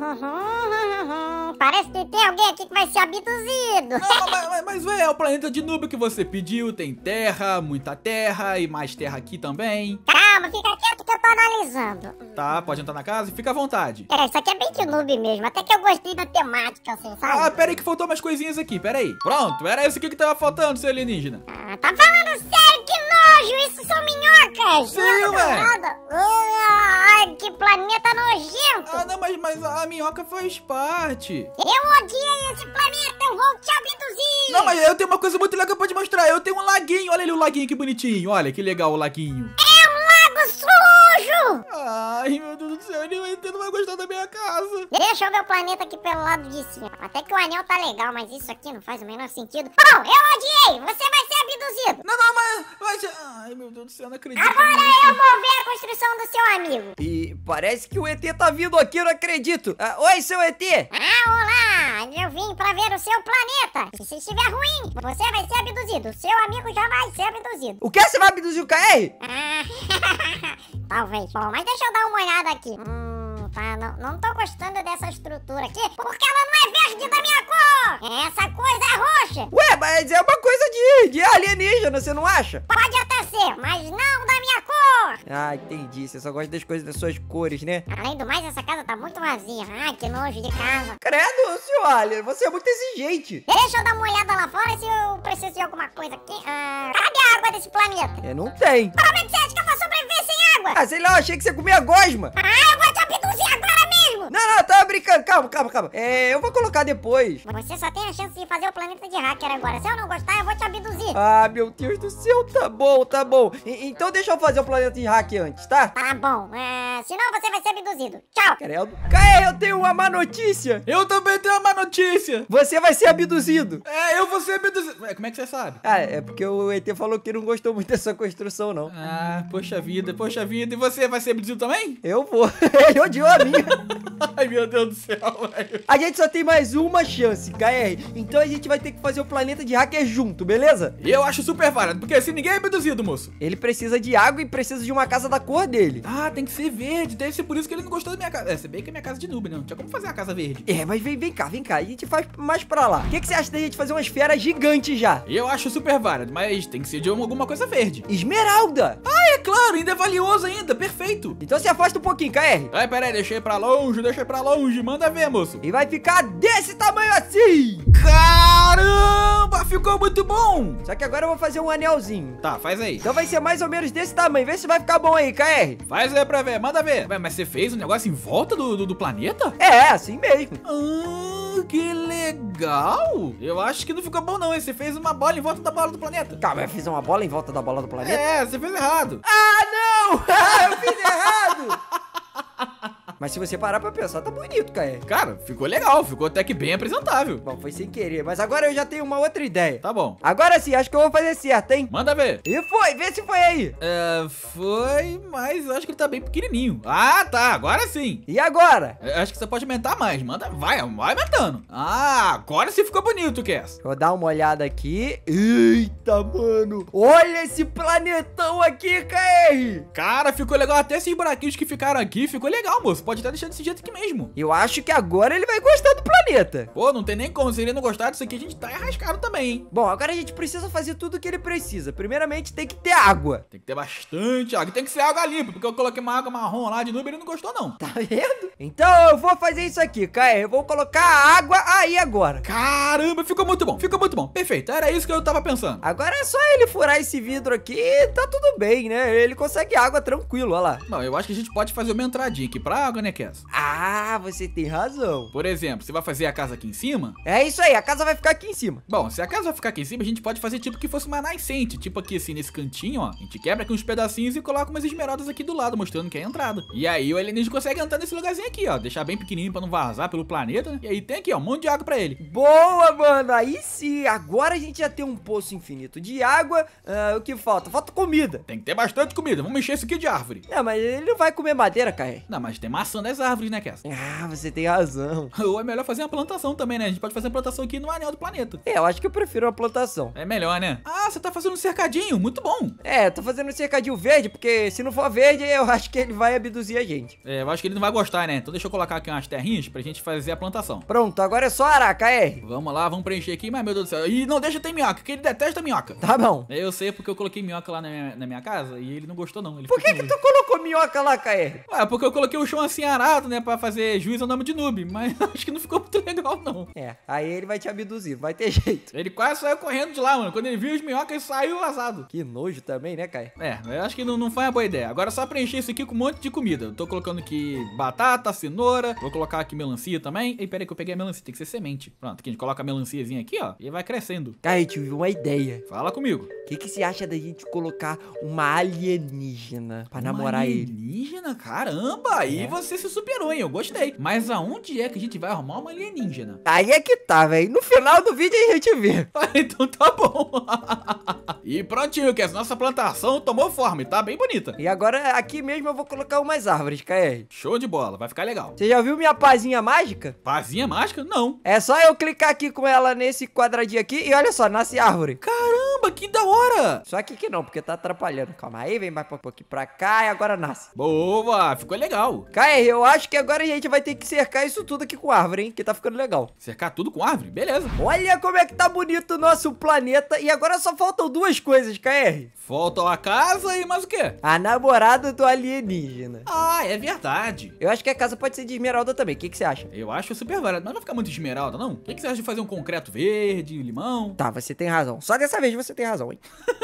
Parece que tem alguém aqui que vai ser abduzido. Não, mas, mas, mas ué, é o planeta de noob que você pediu. Tem terra, muita terra e mais terra aqui também. Calma, fica quieto que eu tô analisando. Tá, pode entrar na casa e fica à vontade. É, isso aqui é bem de noob mesmo. Até que eu gostei da temática, assim, sabe? Ah, pera aí que faltou umas coisinhas aqui, pera aí. Pronto, era isso aqui que tava faltando, seu alienígena. Ah, tá falando sério? Que nojo! Isso são minhocas! Sim, Não, ué. nada. Ai, que planeta nojento! Ah, não, mas, mas a minhoca faz parte. Eu odiei esse planeta! Eu vou te abduzir! Não, mas eu tenho uma coisa muito legal pra te mostrar. Eu tenho um laguinho, olha ali o laguinho, que bonitinho. Olha, que legal o laguinho. É um lago sujo! Ai, meu Deus do céu, ele não vai gostar da minha casa. Deixa eu ver o planeta aqui pelo lado de cima. Até que o anel tá legal, mas isso aqui não faz o menor sentido. Bom, eu odiei! Você vai ser abduzido! Não, não, mas... mas ai, meu Deus do ceu, não acredito. Agora eu vou ver a construção do seu amigo. E parece que o E T tá vindo aqui, eu não acredito. Ah, oi, seu E T. Ah, olá! Eu vim pra ver o seu planeta. E se estiver ruim, você vai ser abduzido. O seu amigo já vai ser abduzido. O que? Você vai abduzir o K R? Ah, talvez. Bom, mas deixa eu dar uma olhada aqui. Hum, tá, não, não tô gostando dessa estrutura aqui, porque ela não é verde da minha cor. Essa coisa é roxa. Ué, mas é uma coisa de, de alienígena, você não acha? Pode até ser, mas não da minha cor. Ah, entendi. Você só gosta das coisas das suas cores, né? Além do mais, essa casa tá muito vazia. Ai, que nojo de casa. Credo, senhor Alien, você é muito exigente. Deixa eu dar uma olhada lá fora se eu preciso de alguma coisa aqui. Ah, cadê a água desse planeta? É, não tem. Como é que você acha que eu vou sobreviver sem água? Ah, sei lá, eu achei que você comia gosma. Ah, eu vou te abduzir agora mesmo. Não, não, eu tava brincando. Calma, calma, calma. É, eu vou colocar depois. Você só tem a chance de fazer o planeta de hacker agora. Se eu não gostar, eu vou te abduzir. Ah, meu Deus do céu, tá bom, tá bom. E, então deixa eu fazer o planeta de hack antes, tá? Tá bom, é, senão você vai ser abduzido. Tchau. Credo. K R, eu tenho uma má notícia. Eu também tenho uma notícia. Você vai ser abduzido. É, eu vou ser abduzido. Ué, como é que você sabe? Ah, é porque o E T falou que não gostou muito dessa construção, não. Ah, poxa vida, poxa vida. E você vai ser abduzido também? Eu vou. Ele odiou a minha. Ai, meu Deus do céu, velho. A gente só tem mais uma chance, K R. Então a gente vai ter que fazer o planeta de hacker junto, beleza? E eu acho super válido, porque assim ninguém é abduzido, moço. Ele precisa de água e precisa de uma casa da cor dele. Ah, tem que ser verde. Deve ser por isso que ele não gostou da minha casa. É, se bem que é minha casa de noob, né? Não tinha como fazer a casa verde. É, mas vem, vem cá, vem cá. A gente faz mais pra lá. O que, que você acha da gente fazer uma esfera gigante já? Eu acho super válido, mas tem que ser de alguma coisa verde. Esmeralda! Ah, é claro, ainda é valioso ainda, perfeito. Então se afasta um pouquinho, K R. Ai, peraí, deixei pra longe, deixei pra longe. Manda ver, moço. E vai ficar desse tamanho assim. Caramba, ficou muito bom. Só que agora eu vou fazer um anelzinho. Tá, faz aí. Então vai ser mais ou menos desse tamanho. Vê se vai ficar bom aí, K R. Faz aí pra ver, manda ver. Ué, mas você fez um negócio em volta do, do, do planeta? É, assim mesmo. Ah, que legal. Eu acho que não ficou bom não, hein? Você fez uma bola em volta da bola do planeta. Calma, eu fiz uma bola em volta da bola do planeta? É, você fez errado. Ah, não! Eu fiz errado! Mas se você parar pra pensar, tá bonito, K R. Cara, ficou legal, ficou até que bem apresentável. Bom, foi sem querer, mas agora eu já tenho uma outra ideia. Tá bom. Agora sim, acho que eu vou fazer certo, hein? Manda ver. E foi, vê se foi aí. É, foi, mas eu acho que ele tá bem pequenininho. Ah, tá, agora sim. E agora? Eu acho que você pode aumentar mais, manda, vai, vai aumentando. Ah, agora sim ficou bonito, Cass. Vou dar uma olhada aqui. Eita, mano. Olha esse planetão aqui, K R. Cara, ficou legal, até esses buraquinhos que ficaram aqui, ficou legal, moço. Pode até deixar desse jeito aqui mesmo. Eu acho que agora ele vai gostar do planeta. Pô, não tem nem como, se ele não gostar disso aqui, a gente tá arrascado também, hein? Bom, agora a gente precisa fazer tudo o que ele precisa. Primeiramente, tem que ter água. Tem que ter bastante água, e tem que ser água limpa, porque eu coloquei uma água marrom lá de noob e ele não gostou, não. Tá vendo? Então eu vou fazer isso aqui, K R. Eu vou colocar a água aí agora. Caramba, ficou muito bom, ficou muito bom. Perfeito, era isso que eu tava pensando. Agora é só ele furar esse vidro aqui e tá tudo bem, né? Ele consegue água tranquilo, olha lá. Não, eu acho que a gente pode fazer uma entradinha aqui pra água, né, Cass? Ah, você tem razão. Por exemplo, você vai fazer a casa aqui em cima? É isso aí, a casa vai ficar aqui em cima. Bom, se a casa vai ficar aqui em cima, a gente pode fazer tipo que fosse uma nascente. Tipo aqui assim, nesse cantinho, ó. A gente quebra aqui uns pedacinhos e coloca umas esmeraldas aqui do lado, mostrando que é a entrada. E aí o alienígena consegue entrar nesse lugarzinho aqui, ó. Deixar bem pequenininho pra não vazar pelo planeta, né? E aí tem aqui, ó, um monte de água pra ele. Boa, mano. Aí sim, agora a gente já tem um poço infinito de água. Ah, o que falta? Falta comida. Tem que ter bastante comida. Vamos encher isso aqui de árvore. É, mas ele não vai comer madeira, K R. Não, mas tem maçã das árvores, né, Cass? Ah, você tem razão. Ou é melhor fazer uma plantação também, né? A gente pode fazer uma plantação aqui no anel do planeta. É, eu acho que eu prefiro uma plantação. É melhor, né? Ah, você tá fazendo um cercadinho. Muito bom. É, eu tô fazendo um cercadinho verde, porque se não for verde, eu acho que ele vai abduzir a gente. É, eu acho que ele não vai gostar, né? Então deixa eu colocar aqui umas terrinhas pra gente fazer a plantação. Pronto, agora é só arar, K R. Vamos lá, vamos preencher aqui. Mas, meu Deus do céu. E não deixa ter minhoca, que ele detesta minhoca. Tá bom. Eu sei porque eu coloquei minhoca lá na minha, na minha casa e ele não gostou, não. Ele Por que que tu colocou minhoca lá, K R? Ué, porque eu coloquei o chão assim arado, né? Pra fazer juiz ao nome de noob. Mas acho que não ficou muito legal, não. É, aí ele vai te abduzir, não vai ter jeito. Ele quase saiu correndo de lá, mano. Quando ele viu os minhocas, ele saiu vazado. Que nojo também, né, K R? É, eu acho que não, não foi uma boa ideia. Agora é só preencher isso aqui com um monte de comida. Eu tô colocando aqui batata, cenoura. Vou colocar aqui melancia também. Ei, pera aí que eu peguei a melancia, tem que ser semente. Pronto, aqui a gente coloca a melanciazinha aqui, ó. E vai crescendo. K R, tive uma ideia. Fala comigo. O que que você acha da gente colocar uma alienígena pra namorar ele? Alienígena? Caramba, aí É. você se superou, hein? Eu gostei. Mas aonde é que a gente vai arrumar uma alienígena? Aí é que tá, velho. No final do vídeo a gente vê. Ah, então tá bom. E prontinho, que essa nossa plantação tomou forma e tá bem bonita. E agora aqui mesmo eu vou colocar umas árvores, K R. Show de bola, vai ficar legal. Você já viu minha pazinha mágica? Pazinha mágica? Não. É só eu clicar aqui com ela nesse quadradinho aqui e olha só, nasce árvore. Caramba, que da hora. Só aqui que não, porque tá atrapalhando. Calma aí, vem mais um pouquinho pra cá e agora nasce. Boa, ficou legal. K R, eu acho que agora a gente vai ter que cercar isso tudo aqui com árvore, hein? Que tá ficando legal. Cercar tudo com árvore? Beleza. Olha como é que tá bonito o nosso planeta. E agora só faltam duas coisas, K R. Falta a casa e mais o quê? A namorada do alienígena. Ah, é verdade. Eu acho que a casa pode ser de esmeralda também. O que que você acha? Eu acho super barato, mas não vai ficar muito esmeralda, não? O que, que você acha de fazer um concreto verde, limão? Tá, você tem razão. Só dessa vez você tem razão, hein?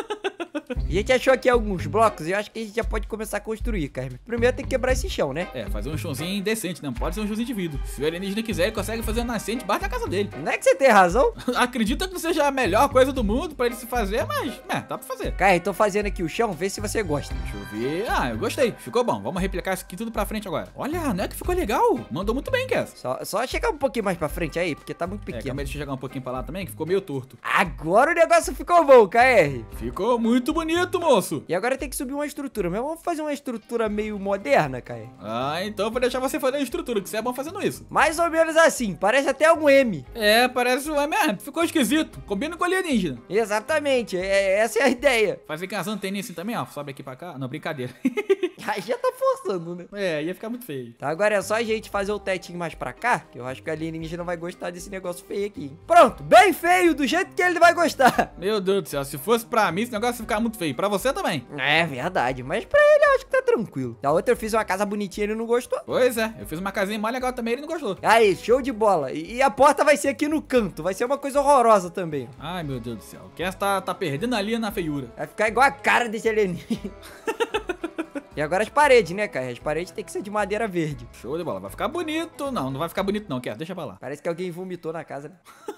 A gente achou aqui alguns blocos e eu acho que a gente já pode começar a construir, cara. Primeiro tem que quebrar esse chão, né? É, fazer um chãozinho decente, não pode ser um chãozinho de vidro. Se o alienígena quiser, ele consegue fazer uma nascente embaixo da casa dele. Não é que você tem razão? Acredita que não seja a melhor coisa do mundo pra ele se fazer, mas, é, dá pra fazer. Cara, tô fazendo aqui o chão, vê se você gosta. Deixa eu ver. Ah, eu gostei. Ficou bom. Vamos replicar isso aqui tudo pra frente agora. Olha, não é que ficou legal? Mandou muito bem, Cass. Só, só chegar um pouquinho mais pra frente aí, porque tá muito É, pequeno. calma aí, deixa eu jogar um pouquinho pra lá também, que ficou meio torto. Agora o negócio ficou bom, K R. Ficou muito bonito, moço. E agora tem que subir uma estrutura, mas vamos fazer uma estrutura meio moderna, K R. Ah, então eu vou deixar você fazer a estrutura, que você é bom fazendo isso. Mais ou menos assim, parece até um M. É, parece um M R. Ficou esquisito. Combina com alienígena. Exatamente, é, essa é a ideia. Fazer com as anteninhas assim também, ó. Sobe aqui pra cá. Não, brincadeira. Aí já tá forçando, né? É, ia ficar muito feio. Tá, agora é só a gente fazer o tetinho mais pra cá, que eu acho que o alienígena vai gostar desse negócio feio aqui, hein? Pronto, bem feio, do jeito que ele vai gostar. Meu Deus do céu, se fosse pra mim, esse negócio ia ficar muito feio. Pra você também. É verdade, mas pra ele eu acho que tá tranquilo. Da outra eu fiz uma casa bonitinha e ele não gostou. Pois é, eu fiz uma casinha mais legal também, ele não gostou. Aí, show de bola. E, e a porta vai ser aqui no canto, vai ser uma coisa horrorosa também. Ai, meu Deus do céu. O Cass tá, tá perdendo ali na feiura. Vai ficar igual a cara desse alienígena. E agora as paredes, né, cara? As paredes tem que ser de madeira verde. Show de bola. Vai ficar bonito. Não, não vai ficar bonito não, quer? Deixa pra lá. Parece que alguém vomitou na casa, né?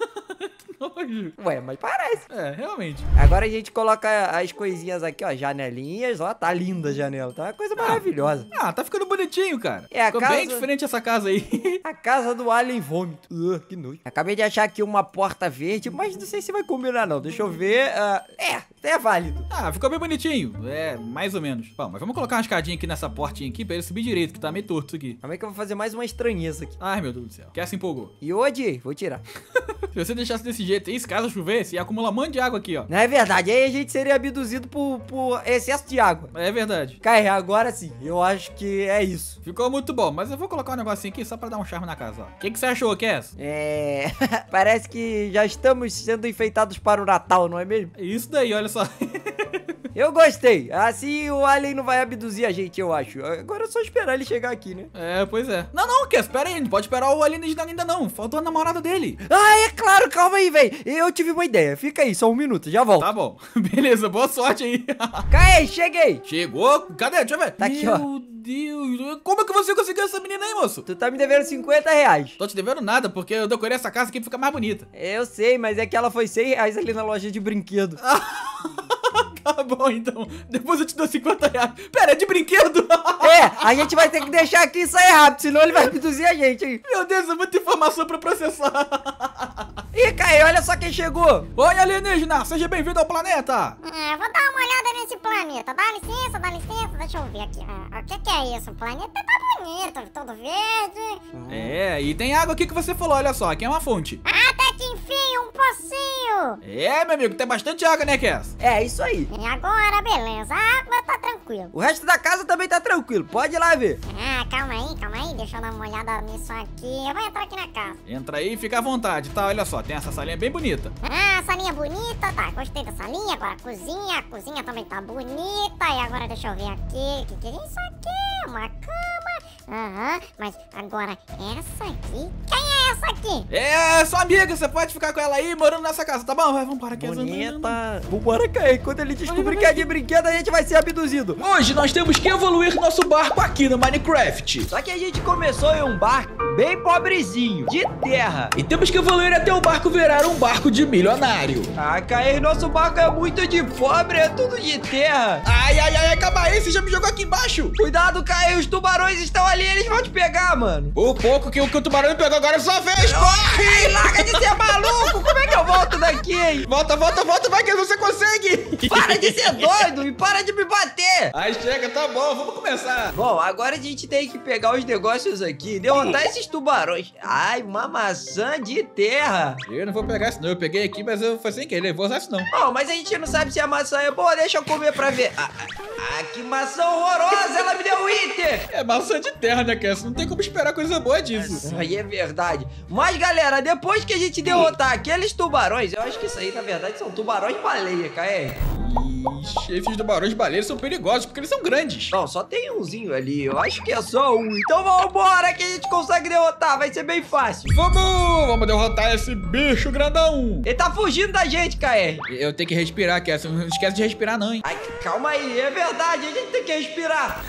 Nojo. Ué, mas parece. É, realmente. Agora a gente coloca as coisinhas aqui, ó, janelinhas, ó, tá linda a janela, tá uma coisa maravilhosa. Ah, tá ficando bonitinho, cara. É, a Ficou casa- bem diferente essa casa aí. A casa do Alien Vômito. Uh, que nojo. Acabei de achar aqui uma porta verde, mas não sei se vai combinar não. Deixa eu ver. ah, é, é válido. Ah, ficou bem bonitinho. É, mais ou menos. Bom, mas vamos colocar uma escadinha aqui nessa portinha aqui pra ele subir direito, que tá meio torto isso aqui. Como é que eu vou fazer mais uma estranheza aqui? Ai, meu Deus do céu. Quer se empolgou. E hoje, vou tirar. Se você deixasse desse jeito aí, se caso chovesse, ia acumular um monte de água aqui, ó. Não é verdade, aí a gente seria abduzido por, por excesso de água. É verdade. Cara, agora sim, eu acho que é isso. Ficou muito bom, mas eu vou colocar um negocinho aqui só pra dar um charme na casa, ó. O que, que você achou, Cass? É. Parece que já estamos sendo enfeitados para o Natal, não é mesmo? É isso daí, olha só. Eu gostei. Assim o Alien não vai abduzir a gente, eu acho. Agora é só esperar ele chegar aqui, né? É, pois é. Não, não, Cass, pera aí, não pode esperar o alienígena ainda não. Faltou a namorada dele. Ah, é claro, calma aí, velho. Eu tive uma ideia. Fica aí, só um minuto, já volto. Tá bom. Beleza, boa sorte aí. Caí, cheguei. Chegou? Cadê? Deixa eu ver. Tá aqui, ó. Meu Deus. Como é que você conseguiu essa menina aí, moço? Tu tá me devendo cinquenta reais. Tô te devendo nada, porque eu decorei essa casa aqui pra ficar mais bonita. Eu sei, mas é que ela foi cem reais ali na loja de brinquedo. Tá bom, então. Depois eu te dou cinquenta reais. Pera, é de brinquedo? É, a gente vai ter que deixar aqui e sair rápido, senão ele vai abduzir a gente, hein? Meu Deus, é muita informação pra processar. Ih, Caí, olha só quem chegou. Oi, alienígena, seja bem-vindo ao planeta. É, vou dar uma olhada nesse planeta. Dá licença, dá licença. Deixa eu ver aqui. Ah, o que, que é isso? O planeta tá bonito, todo verde. É, e tem água aqui que você falou, olha só, aqui é uma fonte. Até que enfim, um pocinho. É, meu amigo, tem bastante água, né, Cass? É, isso aí. E agora, beleza. A água tá tranquila. O resto da casa também tá tranquilo, pode ir lá ver. Ah, calma aí, calma aí. Deixa eu dar uma olhada nisso aqui. Eu vou entrar aqui na casa. Entra aí e fica à vontade, tá? Olha só, tem essa salinha bem bonita. Ah, salinha bonita, tá, gostei da salinha. Agora a cozinha, a cozinha também tá bonita. E agora deixa eu ver aqui, o que, que é isso aqui? Uma cama. Aham, mas agora essa aqui, quem é essa aqui? É, sua amiga, você pode ficar com ela aí morando nessa casa, tá bom? Vai, vambora, Cass. Bonita. Vambora, Caí. Quando ele descobrir que é de brinquedo, a gente vai ser abduzido. Hoje nós temos que evoluir nosso barco aqui no Minecraft. Só que a gente começou em um barco bem pobrezinho, de terra. E temos que evoluir até o barco virar um barco de milionário. Ah, Caí, nosso barco é muito de pobre, é tudo de terra. Ai, ai, ai, acaba aí, você já me jogou aqui embaixo. Cuidado, Caí, os tubarões estão ali, eles vão te pegar, mano. Por pouco que o, que o tubarão me pegou agora é sua vez, corre! Ai, larga de ser maluco, como é que eu volto daqui, hein? Volta, volta, volta, vai que você consegue. Para de ser doido e para de me bater. Aí chega, tá bom, vamos começar. Bom, agora a gente tem que pegar os negócios aqui e derrotar esses tubarões. Ai, uma maçã de terra. Eu não vou pegar isso não, eu peguei aqui, mas eu foi sem querer, vou usar isso não. Bom, mas a gente não sabe se a maçã é boa, deixa eu comer pra ver. Ah, ah, ah, que maçã horrorosa, ela me deu um iter. É maçã de terra, né, Cass? Não tem como esperar coisa boa disso. Aí é verdade. Mas, galera, depois que a gente derrotar aqueles tubarões, eu acho que isso aí, na verdade, são tubarões-baleia, Caé. Ixi, esses tubarões baleiros são perigosos, porque eles são grandes. Não, só tem umzinho ali, eu acho que é só um. Então vambora que a gente consegue derrotar, vai ser bem fácil. Vamos, vamos derrotar esse bicho grandão. Ele tá fugindo da gente, K R. Eu tenho que respirar, Cass, não esquece de respirar não, hein. Ai, calma aí, é verdade, a gente tem que respirar.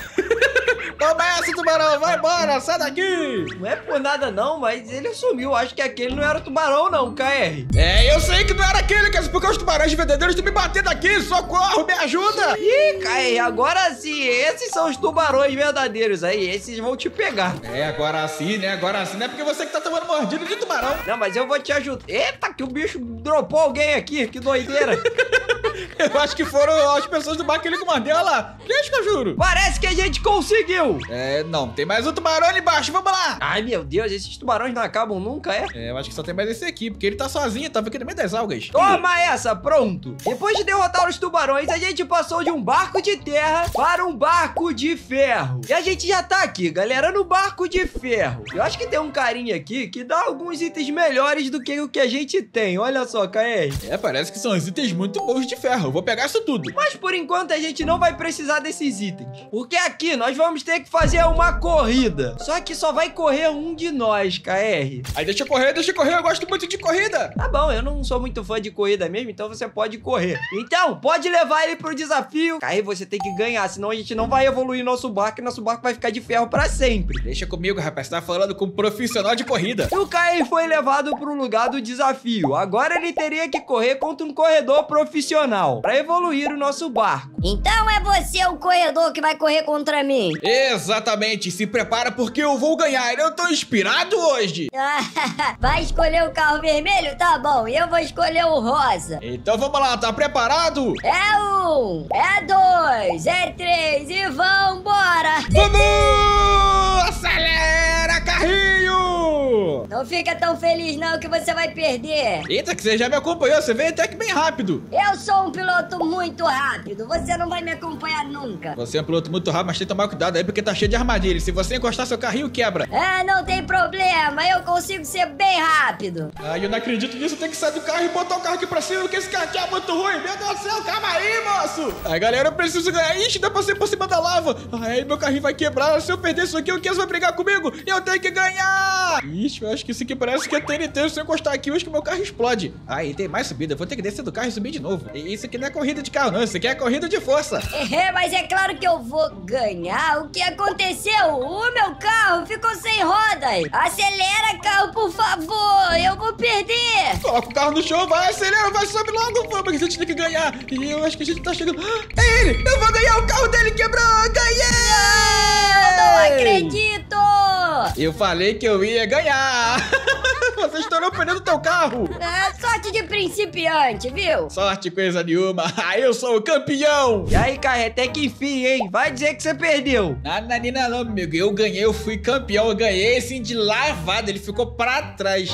Toma essa, tubarão, vai embora, sai daqui. Não é por nada não, mas ele sumiu, acho que aquele não era o tubarão não, K R. É, eu sei que não era aquele, Cass, porque os tubarões verdadeiros estão me batendo aqui, socorro, me ajuda. Ih, K R, agora sim, esses são os tubarões verdadeiros aí, esses vão te pegar. É, agora sim, né, agora sim, não é porque você que tá tomando mordida de tubarão. Não, mas eu vou te ajudar. Eita, que o bicho dropou alguém aqui, que doideira. Eu acho que foram as pessoas do barco que ele mordeu, olha lá. Que acho que eu juro. Parece que a gente conseguiu. É, não, tem mais um tubarão ali embaixo, vamos lá. Ai, meu Deus, esses tubarões não acabam nunca, é? É, eu acho que só tem mais esse aqui, porque ele tá sozinho, tava aqui no meio das algas. Toma essa, pronto. Depois de derrotar os tubarões, a gente passou de um barco de terra para um barco de ferro. E a gente já tá aqui, galera, no barco de ferro. Eu acho que tem um carinha aqui que dá alguns itens melhores do que o que a gente tem. Olha só, K R. É, parece que são os itens muito bons de ferro ferro. Eu vou pegar isso tudo. Mas por enquanto a gente não vai precisar desses itens. Porque aqui nós vamos ter que fazer uma corrida. Só que só vai correr um de nós, K R. Aí deixa eu correr, deixa eu correr. Eu gosto muito de corrida. Tá bom, eu não sou muito fã de corrida mesmo, então você pode correr. Então, pode levar ele pro desafio. K R, você tem que ganhar, senão a gente não vai evoluir nosso barco e nosso barco vai ficar de ferro pra sempre. Deixa comigo, rapaz. Você tá falando com um profissional de corrida. E o K R foi levado pro lugar do desafio. Agora ele teria que correr contra um corredor profissional pra evoluir o nosso barco. Então é você o corredor que vai correr contra mim. Exatamente. Se prepara porque eu vou ganhar. Eu tô inspirado hoje. Vai escolher o carro vermelho? Tá bom, eu vou escolher o rosa. Então vamos lá, tá preparado? É um, é dois, é três e vambora! Vamos! Acelera, carrinho! Não fica tão feliz não que você vai perder. Eita, que você já me acompanhou, você veio até que bem rápido. Eu sou um piloto muito rápido, você não vai me acompanhar nunca. Você é um piloto muito rápido, mas tem que tomar cuidado aí porque tá cheio de armadilhas. Se você encostar seu carrinho, quebra. É, não tem problema, eu consigo ser bem rápido. Ai, eu não acredito nisso, tem que sair do carro e botar o carro aqui pra cima, porque esse carro aqui é muito ruim. Meu Deus do céu, calma aí, moço. Ai, galera, eu preciso ganhar. Ixi, dá pra ser por cima da lava. Ai, meu carrinho vai quebrar. Se eu perder isso aqui, o Kias vai brigar comigo. Eu tenho que ganhar. Ixi, eu acho que isso aqui parece que é T N T. Se eu encostar aqui, eu acho que meu carro explode. Ai, tem mais subida. Eu vou ter que descer do carro e subir de novo. Isso aqui não é corrida de carro, não. Isso aqui é corrida de força. É, mas é claro que eu vou ganhar. O que aconteceu? O meu carro ficou sem rodas. Acelera, carro, por favor. Eu vou perder. Coloca o carro no chão, vai, acelera, vai, sobe logo. Vamos, que a gente tem que ganhar. E eu acho que a gente tá chegando. É ele! Eu vou ganhar, o carro dele quebrou. Ganhei! Eu não acredito. Eu falei que eu ia ganhar. Você estourou o pneu do teu carro. É sorte de principiante, viu? Sorte coisa nenhuma. Eu sou o campeão. E aí, K R, até que enfim, hein? Vai dizer que você perdeu. Nada, Nina, não, amigo. Eu ganhei, eu fui campeão. Eu ganhei, assim, de lavada. Ele ficou pra trás.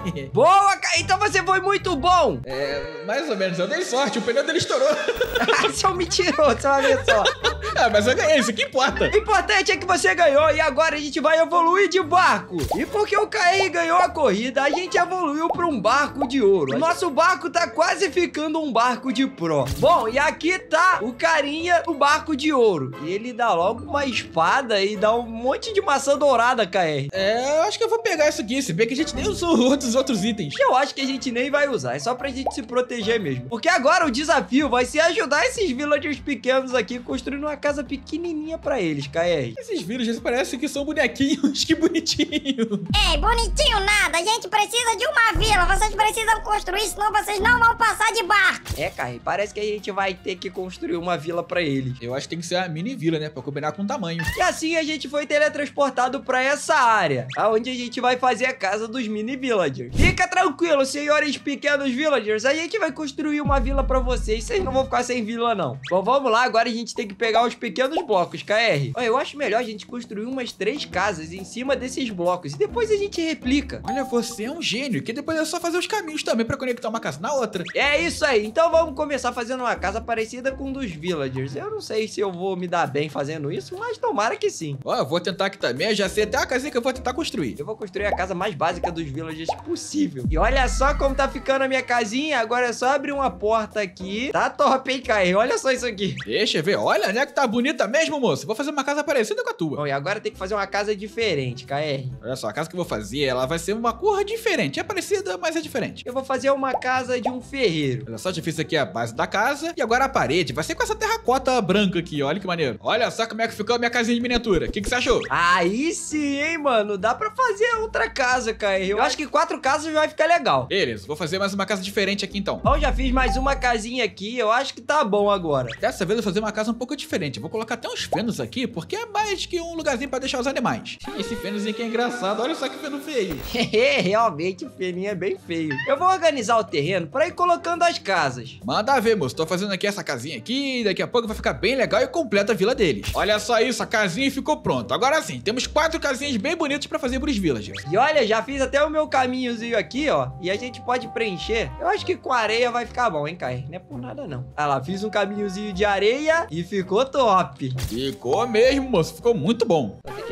Boa, K R. Então você foi muito bom. É, mais ou menos. Eu dei sorte. O pneu dele estourou. Você é um mentiroso, você vai ver só. Ah, mas eu ganhei. Isso que importa. O importante é que você ganhou e agora a gente vai evoluir de barco. E porque o K R ganhou a corrida, a gente evoluiu para um barco de ouro. O nosso barco tá quase ficando um barco de pro. Bom, e aqui tá o carinha do barco de ouro. E ele dá logo uma espada e dá um monte de maçã dourada, K R. É, eu acho que eu vou pegar isso aqui. Se bem que a gente nem usou outros, outros itens. Eu acho que a gente nem vai usar. É só pra gente se proteger mesmo. Porque agora o desafio vai ser ajudar esses villagers pequenos aqui construindo uma casa pequenininha pra eles, K R. Esses villagers parecem que são bonequinhos. Que bonitinho. Ei, bonitinho nada. A gente precisa de uma vila. Vocês precisam construir, senão vocês não vão passar de barco. É, K R, parece que a gente vai ter que construir uma vila pra eles. Eu acho que tem que ser uma mini vila, né? Pra combinar com o tamanho. E assim a gente foi teletransportado pra essa área, aonde a gente vai fazer a casa dos mini villagers. Fica tranquilo, senhores pequenos villagers. A gente vai construir uma vila pra vocês. Vocês não vão ficar sem vila, não. Bom, vamos lá. Agora a gente tem que pegar os pequenos blocos, K R. Olha, eu acho melhor a gente construir umas três casas em cima desses blocos. E depois a gente replica. Olha, você é um gênio, que depois é só fazer os caminhos também pra conectar uma casa na outra. É isso aí. Então vamos começar fazendo uma casa parecida com um dos villagers. Eu não sei se eu vou me dar bem fazendo isso, mas tomara que sim. Ó, eu vou tentar aqui também. Eu já sei até a casinha que eu vou tentar construir. Eu vou construir a casa mais básica dos villagers possível. E olha só como tá ficando a minha casinha. Agora é só abrir uma porta aqui. Tá top, hein, K R? Olha só isso aqui. Deixa eu ver. Olha, né, que tá bonita mesmo, moço. Vou fazer uma casa parecida com a tua. Bom, e agora tem que fazer uma casa diferente, K R. Olha só, a casa que eu vou fazer, ela vai ser uma cor diferente. É parecida, mas é diferente. Eu vou fazer uma casa de um ferreiro. Olha só, já fiz aqui a base da casa. E agora a parede vai ser com essa terracota branca aqui. Olha que maneiro. Olha só como é que ficou a minha casinha de miniatura. O que, que você achou? Aí sim, hein, mano. Dá pra fazer outra casa, K R. Eu acho que quatro casas vai ficar legal. Beleza, vou fazer mais uma casa diferente aqui então. Bom, já fiz mais uma casinha aqui. Eu acho que tá bom agora. Dessa vez eu vou fazer uma casa um pouco diferente. Eu vou colocar até uns fenos aqui, porque é mais que um lugarzinho pra deixar os animais. Esse fenozinho aqui é engraçado. Olha só que feno feio. Realmente, o feninho é bem feio. Eu vou organizar o terreno pra ir colocando as casas. Manda ver, moço. Tô fazendo aqui essa casinha aqui. Daqui a pouco vai ficar bem legal e completa a vila deles. Olha só isso, a casinha ficou pronta. Agora sim, temos quatro casinhas bem bonitas pra fazer pros villagers. E olha, já fiz até o meu caminhozinho aqui, ó. E a gente pode preencher. Eu acho que com areia vai ficar bom, hein, K R? Não é por nada, não. Ah lá, fiz um caminhozinho de areia e ficou top. Ficou mesmo, moço. Ficou muito bom. Vou ter que ajeitar o